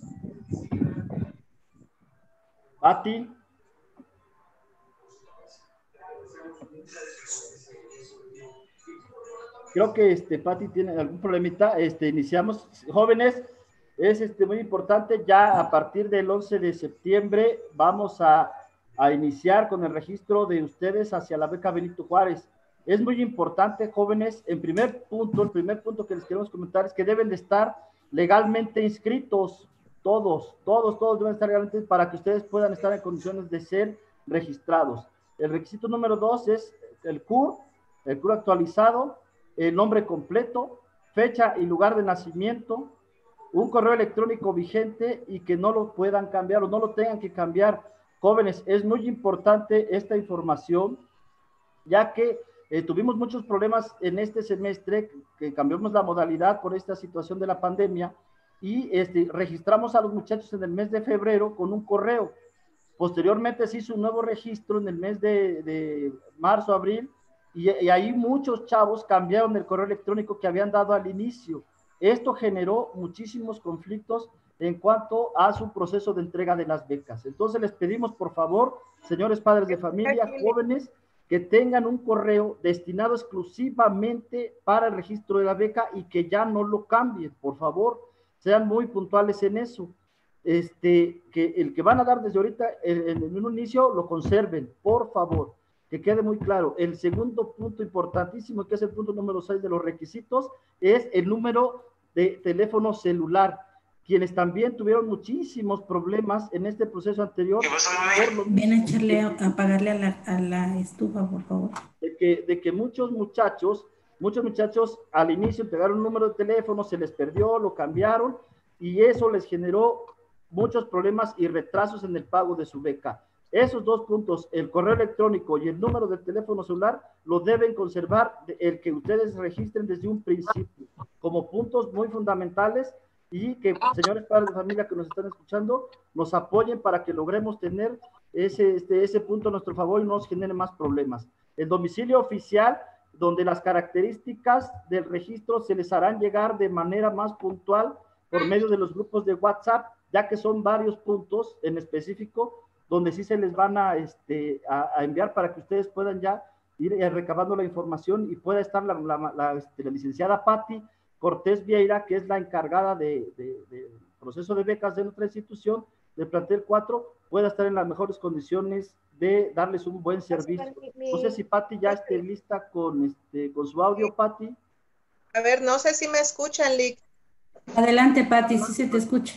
Pati. Creo que este Pati tiene algún problemita. Este, iniciamos, jóvenes, es este, muy importante. Ya a partir del once de septiembre vamos a, a iniciar con el registro de ustedes hacia la beca Benito Juárez. Es muy importante, jóvenes, en primer punto, el primer punto que les queremos comentar es que deben de estar legalmente inscritos, todos, todos, todos deben estar legalmente para que ustedes puedan estar en condiciones de ser registrados. El requisito número dos es el C U R, el C U R actualizado, el nombre completo, fecha y lugar de nacimiento, un correo electrónico vigente y que no lo puedan cambiar o no lo tengan que cambiar. Jóvenes, es muy importante esta información, ya que eh, tuvimos muchos problemas en este semestre, que cambiamos la modalidad por esta situación de la pandemia, y este, registramos a los muchachos en el mes de febrero con un correo. Posteriormente se hizo un nuevo registro en el mes de, de marzo, abril, y, y ahí muchos chavos cambiaron el correo electrónico que habían dado al inicio. Esto generó muchísimos conflictos en cuanto a su proceso de entrega de las becas. Entonces les pedimos, por favor, señores padres de familia, jóvenes, que tengan un correo destinado exclusivamente para el registro de la beca y que ya no lo cambien, por favor, sean muy puntuales en eso. Este, que el que van a dar desde ahorita en, en un inicio lo conserven, por favor, que quede muy claro. El segundo punto importantísimo, que es el punto número seis de los requisitos, es el número de teléfono celular. Quienes también tuvieron muchísimos problemas en este proceso anterior. Por lo Ven a echarle, a, a apagarle a la, a la estufa, por favor. De que, de que muchos muchachos, muchos muchachos al inicio entregaron un número de teléfono, se les perdió, lo cambiaron, y eso les generó muchos problemas y retrasos en el pago de su beca. Esos dos puntos, el correo electrónico y el número de teléfono celular, lo deben conservar el que ustedes registren desde un principio, como puntos muy fundamentales, y que, señores padres de familia que nos están escuchando, nos apoyen para que logremos tener ese, este, ese punto a nuestro favor y no nos genere más problemas. El domicilio oficial, donde las características del registro se les harán llegar de manera más puntual por medio de los grupos de WhatsApp, ya que son varios puntos en específico donde sí se les van a, este, a, a enviar para que ustedes puedan ya ir eh, recabando la información y pueda estar la, la, la, este, la licenciada Pati Cortés Vieira, que es la encargada del de, de proceso de becas de nuestra institución, del plantel cuatro, pueda estar en las mejores condiciones de darles un buen servicio. No sé si Pati ya esté lista con, este, con su audio, Pati. A ver, no sé si me escuchan, Lick. Adelante, Pati, sí se te escucha.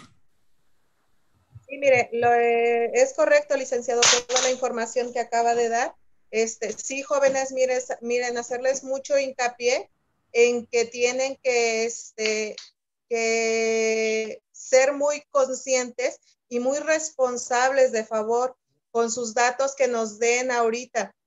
Sí, mire, lo, eh, es correcto, licenciado, toda la información que acaba de dar. Este, sí, jóvenes, miren, miren, hacerles mucho hincapié en que tienen que, este, que ser muy conscientes y muy responsables, de favor, con sus datos que nos den ahorita.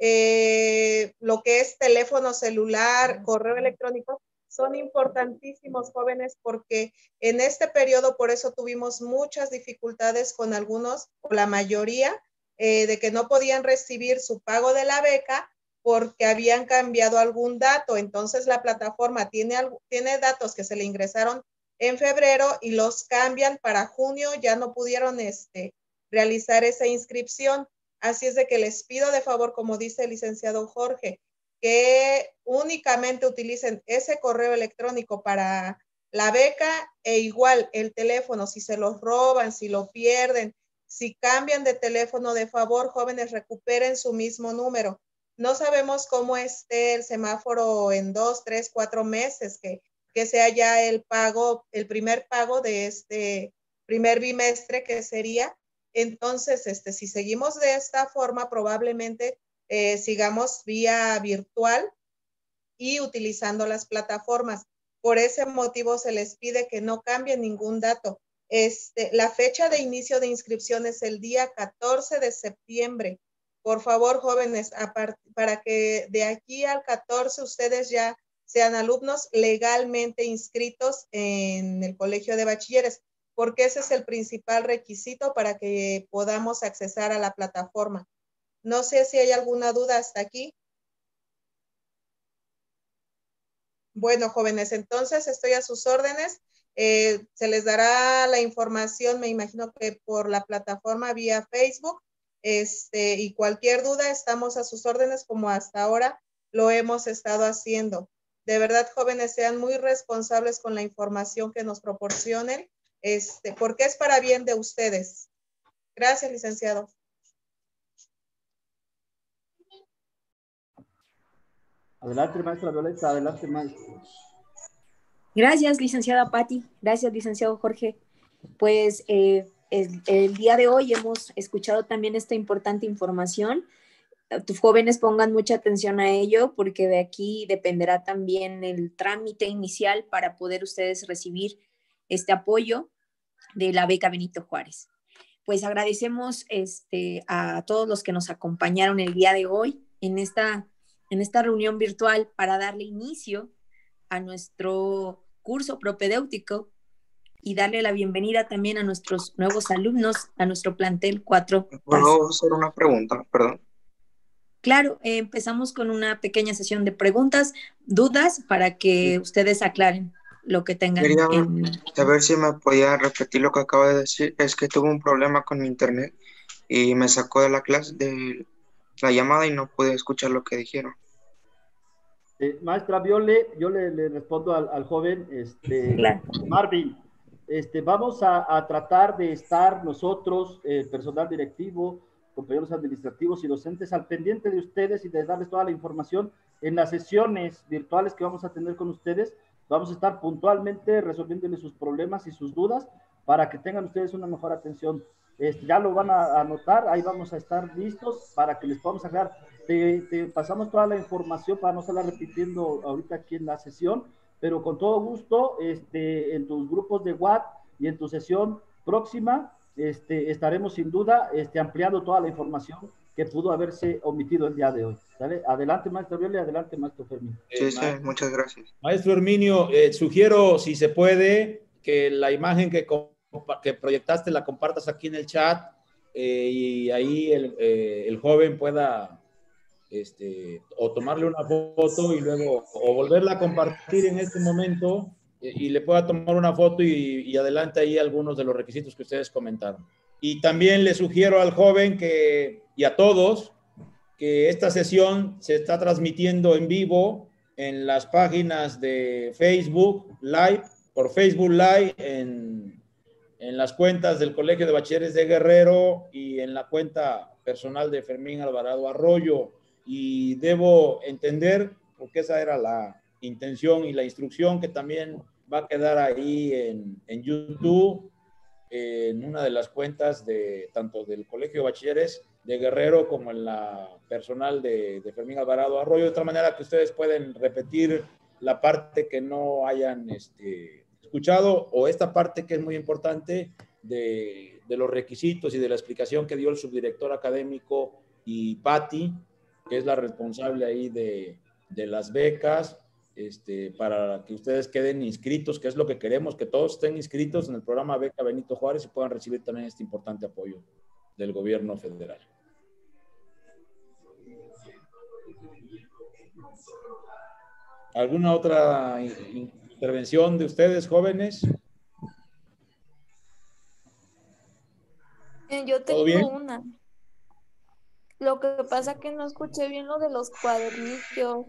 Eh, lo que es teléfono celular, correo electrónico, son importantísimos, jóvenes, porque en este periodo, por eso tuvimos muchas dificultades con algunos, o la mayoría, eh, de que no podían recibir su pago de la beca porque habían cambiado algún dato. Entonces la plataforma tiene, tiene datos que se le ingresaron en febrero y los cambian para junio, ya no pudieron este, realizar esa inscripción. Así es de que les pido de favor, como dice el licenciado Jorge, que únicamente utilicen ese correo electrónico para la beca, e igual el teléfono, si se los roban, si lo pierden, si cambian de teléfono, de favor, jóvenes, recuperen su mismo número. No sabemos cómo esté el semáforo en dos, tres, cuatro meses, que, que sea ya el pago, el primer pago de este primer bimestre que sería. Entonces, este, si seguimos de esta forma, probablemente eh, sigamos vía virtual y utilizando las plataformas. Por ese motivo se les pide que no cambien ningún dato. Este, la fecha de inicio de inscripción es el día catorce de septiembre. por favor, jóvenes, para que de aquí al catorce ustedes ya sean alumnos legalmente inscritos en el Colegio de Bachilleres, porque ese es el principal requisito para que podamos accesar a la plataforma. No sé si hay alguna duda hasta aquí. Bueno, jóvenes, entonces estoy a sus órdenes. Eh, se les dará la información, me imagino que por la plataforma vía Facebook. Este, y cualquier duda, estamos a sus órdenes como hasta ahora lo hemos estado haciendo. De verdad, jóvenes, sean muy responsables con la información que nos proporcionen, este, porque es para bien de ustedes. Gracias, licenciado. Adelante, maestra Violeta, adelante, maestro. Gracias, licenciada Patti. Gracias, licenciado Jorge. Pues eh, el, el día de hoy hemos escuchado también esta importante información. Tus jóvenes pongan mucha atención a ello porque de aquí dependerá también el trámite inicial para poder ustedes recibir este apoyo de la beca Benito Juárez. Pues agradecemos este, a todos los que nos acompañaron el día de hoy en esta, en esta reunión virtual para darle inicio a nuestro curso propedéutico y darle la bienvenida también a nuestros nuevos alumnos, a nuestro plantel cuatro. ¿Puedo hacer una pregunta? Perdón. Claro, eh, empezamos con una pequeña sesión de preguntas, dudas, para que ustedes aclaren lo que tengan. Quería en... saber si me podía repetir lo que acabo de decir. Es que tuve un problema con mi internet y me sacó de la clase, de la llamada, y no pude escuchar lo que dijeron. Eh, maestra Viole, yo le, le respondo al, al joven, este, claro. Marvin, este, vamos a, a tratar de estar nosotros, eh, personal directivo, compañeros administrativos y docentes, al pendiente de ustedes y de darles toda la información en las sesiones virtuales que vamos a tener con ustedes. Vamos a estar puntualmente resolviéndoles sus problemas y sus dudas para que tengan ustedes una mejor atención. Este, ya lo van a anotar, ahí vamos a estar listos para que les podamos aclarar. Te, te pasamos toda la información para no estarla repitiendo ahorita aquí en la sesión, pero con todo gusto, este, en tus grupos de WhatsApp y en tu sesión próxima, Este, estaremos sin duda este, ampliando toda la información que pudo haberse omitido el día de hoy. ¿Sale? Adelante, maestro Viola, y adelante, maestro Fermín. Sí, sí, muchas gracias. Maestro Herminio, eh, sugiero, si se puede, que la imagen que, que proyectaste la compartas aquí en el chat eh, y ahí el, eh, el joven pueda este, o tomarle una foto y luego o volverla a compartir en este momento y le pueda tomar una foto y, y adelante ahí algunos de los requisitos que ustedes comentaron. Y también le sugiero al joven que, y a todos que esta sesión se está transmitiendo en vivo en las páginas de Facebook Live, por Facebook Live, en, en las cuentas del Colegio de Bachilleres de Guerrero y en la cuenta personal de Fermín Alvarado Arroyo. Y debo entender, porque esa era la intención y la instrucción, que también va a quedar ahí en, en YouTube, en una de las cuentas de tanto del Colegio de Bachilleres de Guerrero como en la personal de, de Fermín Alvarado Arroyo, de otra manera que ustedes pueden repetir la parte que no hayan este, escuchado o esta parte que es muy importante de, de los requisitos y de la explicación que dio el subdirector académico y Patti, que es la responsable ahí de, de las becas, Este, para que ustedes queden inscritos, que es lo que queremos, que todos estén inscritos en el programa Beca Benito Juárez y puedan recibir también este importante apoyo del gobierno federal. ¿Alguna otra intervención de ustedes, jóvenes? Yo tengo una. Lo que pasa es que no escuché bien lo de los cuadernillos.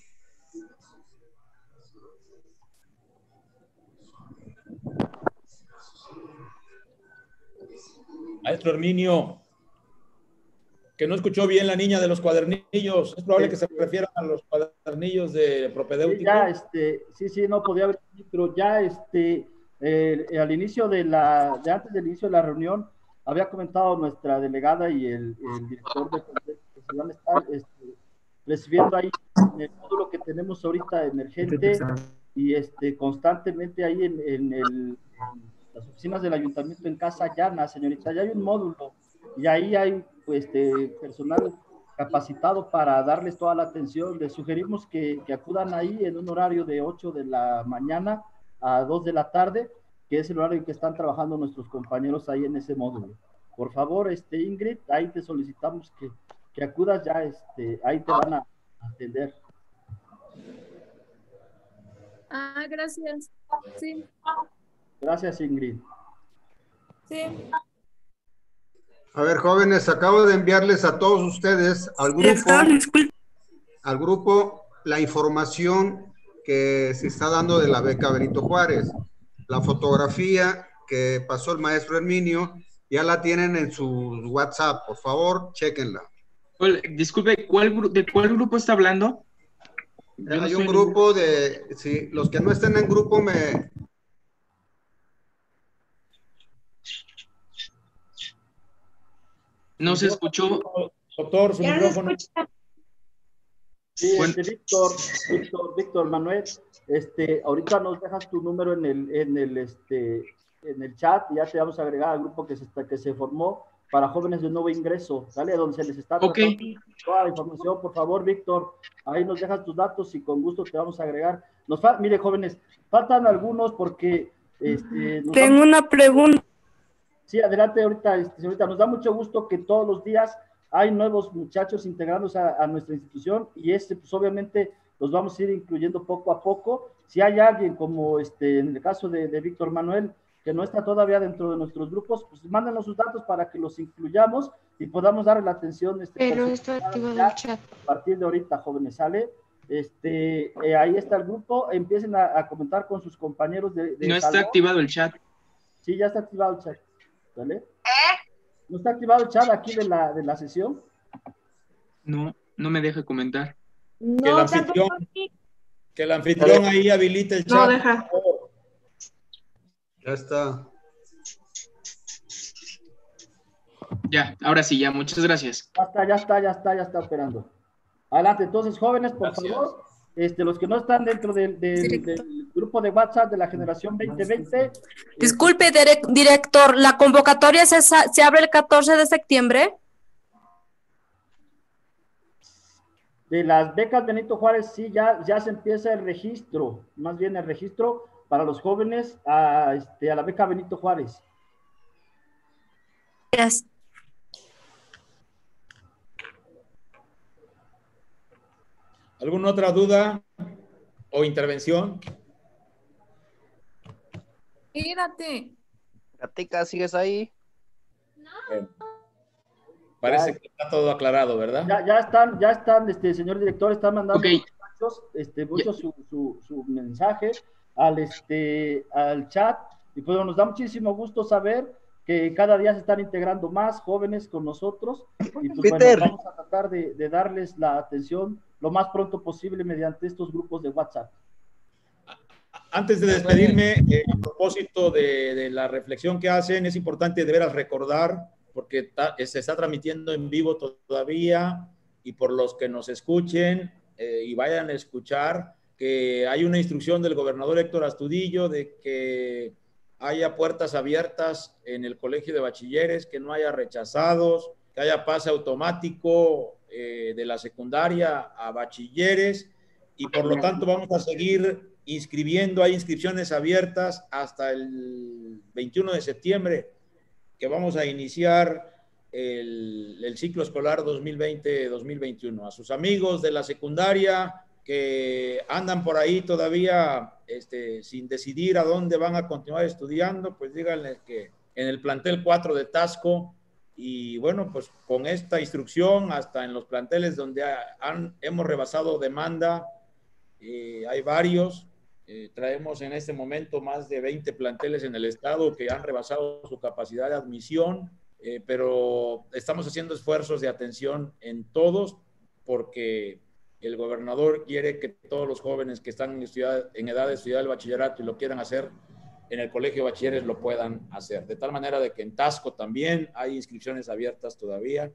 Maestro Herminio, que no escuchó bien la niña de los cuadernillos. Es probable que se refieran a los cuadernillos de propedéutico. Sí, ya, este, sí, sí, no podía haber, pero ya, este, eh, al inicio de la, de antes del inicio de la reunión, había comentado nuestra delegada y el, el director de que se van a estar este, recibiendo ahí el módulo que tenemos ahorita emergente y este, constantemente ahí en, en el... En las oficinas del ayuntamiento en Casa Llana, señorita, ya hay un módulo y ahí hay pues, este, personal capacitado para darles toda la atención. Les sugerimos que, que acudan ahí en un horario de ocho de la mañana a dos de la tarde, que es el horario en que están trabajando nuestros compañeros ahí en ese módulo. Por favor, este, Ingrid, ahí te solicitamos que, que acudas ya, este, ahí te van a atender. Ah, gracias. Sí. Gracias, Ingrid. Sí. A ver, jóvenes, acabo de enviarles a todos ustedes al grupo, al grupo la información que se está dando de la beca Benito Juárez. La fotografía que pasó el maestro Herminio, ya la tienen en su WhatsApp. Por favor, chéquenla. Disculpe, ¿cuál, ¿de cuál grupo está hablando? Yo Hay no un sé. grupo de, sí, los que no estén en grupo me... No se escuchó. Doctor, su micrófono. Sí, este, Víctor, Víctor, Víctor Manuel, este, ahorita nos dejas tu número en el, en el, este, en el chat y ya te vamos a agregar al grupo que se, está, que se formó para jóvenes de nuevo ingreso, ¿vale? Donde se les está okay. tratando toda la información. Por favor, Víctor, ahí nos dejas tus datos y con gusto te vamos a agregar. Nos fa Mire, jóvenes, faltan algunos porque... Este, nos Tengo una pregunta. Sí, adelante ahorita, este, señorita. Nos da mucho gusto que todos los días hay nuevos muchachos integrándose a, a nuestra institución y este, pues obviamente los vamos a ir incluyendo poco a poco. Si hay alguien como este, en el caso de, de Víctor Manuel, que no está todavía dentro de nuestros grupos, pues mándenos sus datos para que los incluyamos y podamos darle la atención. Este, Pero está activado el chat. A partir de ahorita, jóvenes, ¿sale? Este, eh, ahí está el grupo, empiecen a, a comentar con sus compañeros de, de No está salón. activado el chat. Sí, ya está activado el chat, ¿vale? ¿No está activado el chat aquí de la, de la sesión? No, no me deja comentar. No, que el anfitrión, que el anfitrión ahí habilite el chat. No deja. Ya está. Ya, ahora sí, ya, muchas gracias. Ya está, ya está, ya está, ya está operando. Adelante, entonces, jóvenes, por gracias. favor, este, los que no están dentro del, del, del grupo de WhatsApp de la generación veinte veinte. Disculpe, este, director, ¿la convocatoria se, se abre el catorce de septiembre? De las becas Benito Juárez, sí, ya, ya se empieza el registro, más bien el registro para los jóvenes a, este, a la beca Benito Juárez. Gracias. ¿Alguna otra duda o intervención? Mírate. Gatica, ¿sigues ahí? Bien. Parece ya, que está todo aclarado, ¿verdad? Ya, ya están, ya están, este señor director, están mandando okay. muchos, este, mucho su, su, su mensaje al, este, al chat, y pues nos da muchísimo gusto saber que cada día se están integrando más jóvenes con nosotros, y pues Peter. bueno, vamos a tratar de, de darles la atención lo más pronto posible mediante estos grupos de WhatsApp. Antes de despedirme, eh, a propósito de, de la reflexión que hacen, es importante de veras recordar, porque ta, se está transmitiendo en vivo todavía, y por los que nos escuchen eh, y vayan a escuchar, que hay una instrucción del gobernador Héctor Astudillo de que haya puertas abiertas en el colegio de bachilleres, que no haya rechazados, que haya pase automático eh, de la secundaria a bachilleres, y por lo tanto vamos a seguir inscribiendo. Hay inscripciones abiertas hasta el veintiuno de septiembre, que vamos a iniciar el, el ciclo escolar dos mil veinte dos mil veintiuno. A sus amigos de la secundaria que andan por ahí todavía este, sin decidir a dónde van a continuar estudiando, pues díganles que en el plantel cuatro de Tasco, y bueno, pues con esta instrucción hasta en los planteles donde han, hemos rebasado demanda, eh, hay varios, eh, traemos en este momento más de veinte planteles en el estado que han rebasado su capacidad de admisión, eh, pero estamos haciendo esfuerzos de atención en todos, porque el gobernador quiere que todos los jóvenes que están en, estudiar, en edad de estudiar el bachillerato y lo quieran hacer en el colegio de bachilleres lo puedan hacer. De tal manera de que en Tasco también hay inscripciones abiertas todavía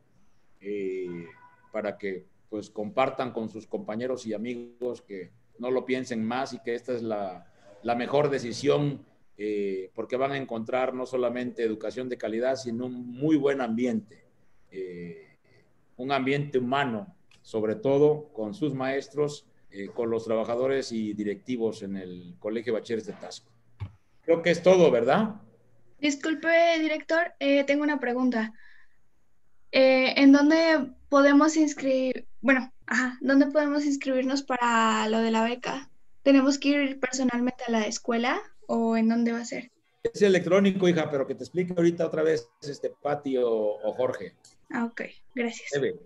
eh, para que pues compartan con sus compañeros y amigos, que no lo piensen más y que esta es la, la mejor decisión eh, porque van a encontrar no solamente educación de calidad, sino un muy buen ambiente eh, un ambiente humano, sobre todo con sus maestros, eh, con los trabajadores y directivos en el Colegio de Bachilleres de Tasco. Creo que es todo, ¿verdad? Disculpe, director, eh, tengo una pregunta. Eh, ¿en dónde podemos inscribir, bueno, ajá, dónde podemos inscribirnos para lo de la beca? ¿Tenemos que ir personalmente a la escuela o en dónde va a ser? Es electrónico, hija, pero que te explique ahorita otra vez este Pati o, o Jorge. Ah, ok, gracias. Debe.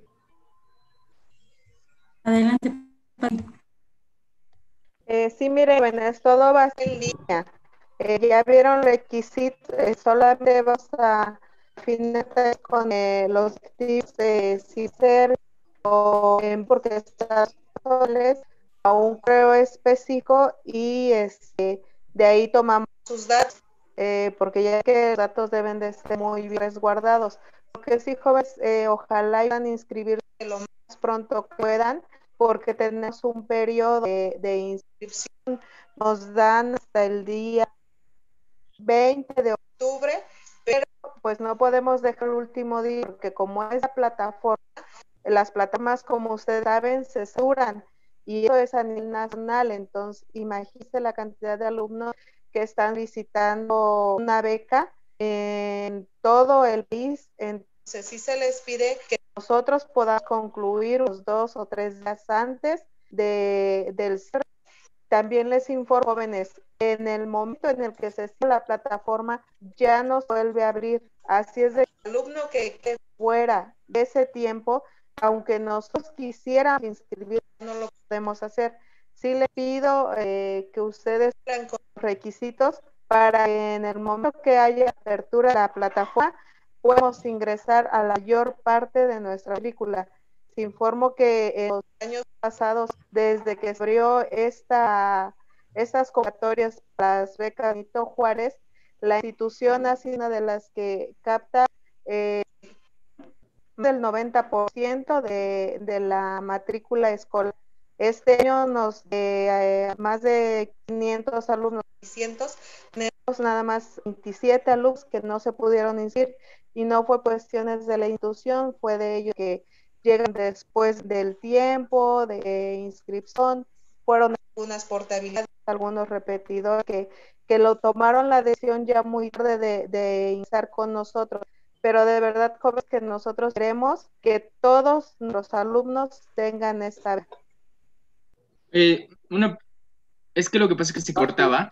Adelante, Pati. Eh, sí, mire, bueno, es todo va a ser en línea. Eh, ya vieron requisitos, eh, solamente vas a finalizar con eh, los tips de CICER o eh, porque estás soles a un correo específico y este, de ahí tomamos sus datos, eh, porque ya que los datos deben de ser muy bien resguardados. Porque sí, jóvenes, eh, ojalá iban a inscribirse lo más pronto que puedan, porque tenemos un periodo de, de inscripción, nos dan hasta el día veinte de octubre, pero pues no podemos dejar el último día, porque como es la plataforma, las plataformas, como ustedes saben, se saturan, y eso es a nivel nacional. Entonces imagínense la cantidad de alumnos que están visitando una beca en todo el país. Entonces sí se les pide que nosotros podamos concluir los dos o tres días antes de, del cierre. También les informo, jóvenes, en el momento en el que se cierra la plataforma ya no se vuelve a abrir. Así es, de el alumno que quede fuera de ese tiempo, aunque nosotros quisiéramos inscribir, no lo podemos hacer. Sí les pido eh, que ustedes cumplan con los requisitos para que en el momento que haya apertura de la plataforma podamos ingresar a la mayor parte de nuestra película. Te informo que en los años pasados, desde que se abrió esta, estas convocatorias para las becas Benito Juárez, la institución ha sido una de las que capta eh, del noventa por ciento de, de la matrícula escolar. Este año nos eh, más de quinientos alumnos, seiscientos, tenemos nada más veintisiete alumnos que no se pudieron inscribir, y no fue cuestiones de la institución, fue de ellos que llegan después del tiempo de inscripción. Fueron algunas portabilidades, algunos repetidores que, que lo tomaron la decisión ya muy tarde de, de iniciar con nosotros. Pero de verdad, jóvenes, que nosotros queremos que todos los alumnos tengan esta beca. Eh, una, es que lo que pasa es que se cortaba.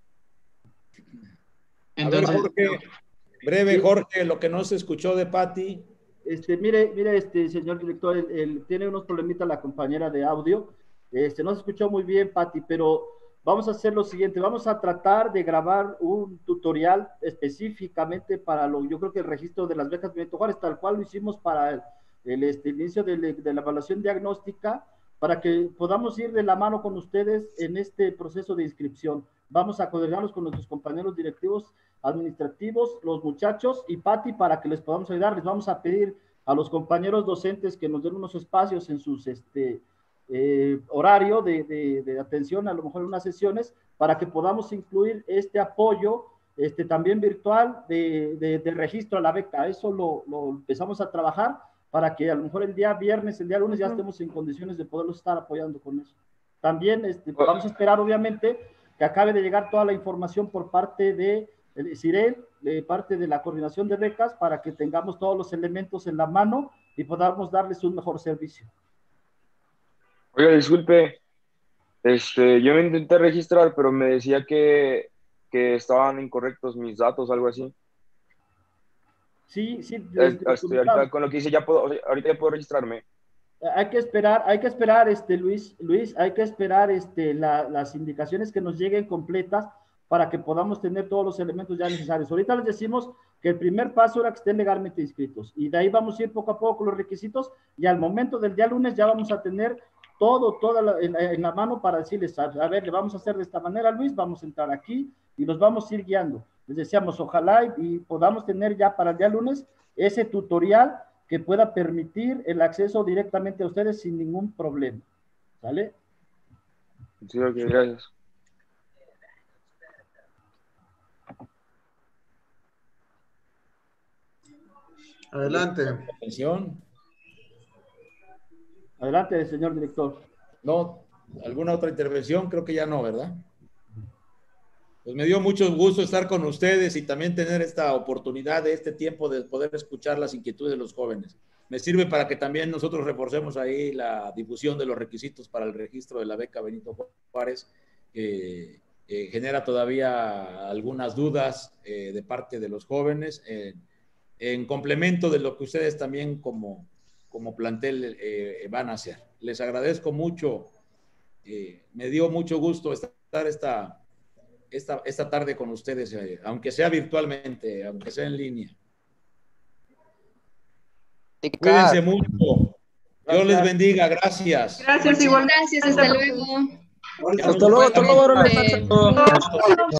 Entonces, a ver, Jorge, breve, Jorge, lo que no se escuchó de Pati. Este, mire, mire, este señor director, el, el, tiene unos problemitas la compañera de audio. Este, no se escuchó muy bien, Pati, pero vamos a hacer lo siguiente. Vamos a tratar de grabar un tutorial específicamente para lo, yo creo que el registro de las becas Benito Juárez, tal cual lo hicimos para el, el este, inicio de, de la evaluación diagnóstica, para que podamos ir de la mano con ustedes en este proceso de inscripción. Vamos a coordinarnos con nuestros compañeros directivos administrativos, los muchachos y Pati, para que les podamos ayudar. Les vamos a pedir a los compañeros docentes que nos den unos espacios en sus este, eh, horario de, de, de atención, a lo mejor en unas sesiones, para que podamos incluir este apoyo este, también virtual de, de, de registro a la beca. Eso lo, lo empezamos a trabajar para que a lo mejor el día viernes, el día lunes ya estemos en condiciones de poderlos estar apoyando con eso. También este, vamos a esperar, obviamente, que acabe de llegar toda la información por parte de Cirel, de parte de la coordinación de becas, para que tengamos todos los elementos en la mano y podamos darles un mejor servicio. Oiga, disculpe, este, yo me intenté registrar, pero me decía que, que estaban incorrectos mis datos, algo así. Sí, sí. Es, este, ahorita con lo que dice, ya puedo, ahorita ya puedo registrarme. Hay que esperar, hay que esperar, este, Luis, Luis, hay que esperar este, la, las indicaciones que nos lleguen completas para que podamos tener todos los elementos ya necesarios. Ahorita les decimos que el primer paso era que estén legalmente inscritos, y de ahí vamos a ir poco a poco con los requisitos, y al momento del día lunes ya vamos a tener todo, toda la, en, en la mano para decirles, a, a ver, le vamos a hacer de esta manera, Luis, vamos a entrar aquí, y los vamos a ir guiando. Les deseamos, ojalá y, y podamos tener ya para el día lunes ese tutorial que pueda permitir el acceso directamente a ustedes sin ningún problema. ¿Sale? Sí, ok, gracias. Adelante. Atención. Adelante, señor director. No, ¿alguna otra intervención? Creo que ya no, ¿verdad? Pues me dio mucho gusto estar con ustedes y también tener esta oportunidad de este tiempo de poder escuchar las inquietudes de los jóvenes. Me sirve para que también nosotros reforcemos ahí la difusión de los requisitos para el registro de la beca Benito Juárez, que eh, genera todavía algunas dudas eh, de parte de los jóvenes, eh, en complemento de lo que ustedes también como, como plantel eh, van a hacer. Les agradezco mucho, eh, me dio mucho gusto estar esta... Esta, esta tarde con ustedes, eh, aunque sea virtualmente, aunque sea en línea. Cuídense mucho. Dios les bendiga. Gracias. Gracias, igual. Gracias, hasta luego. Hasta luego, hasta luego.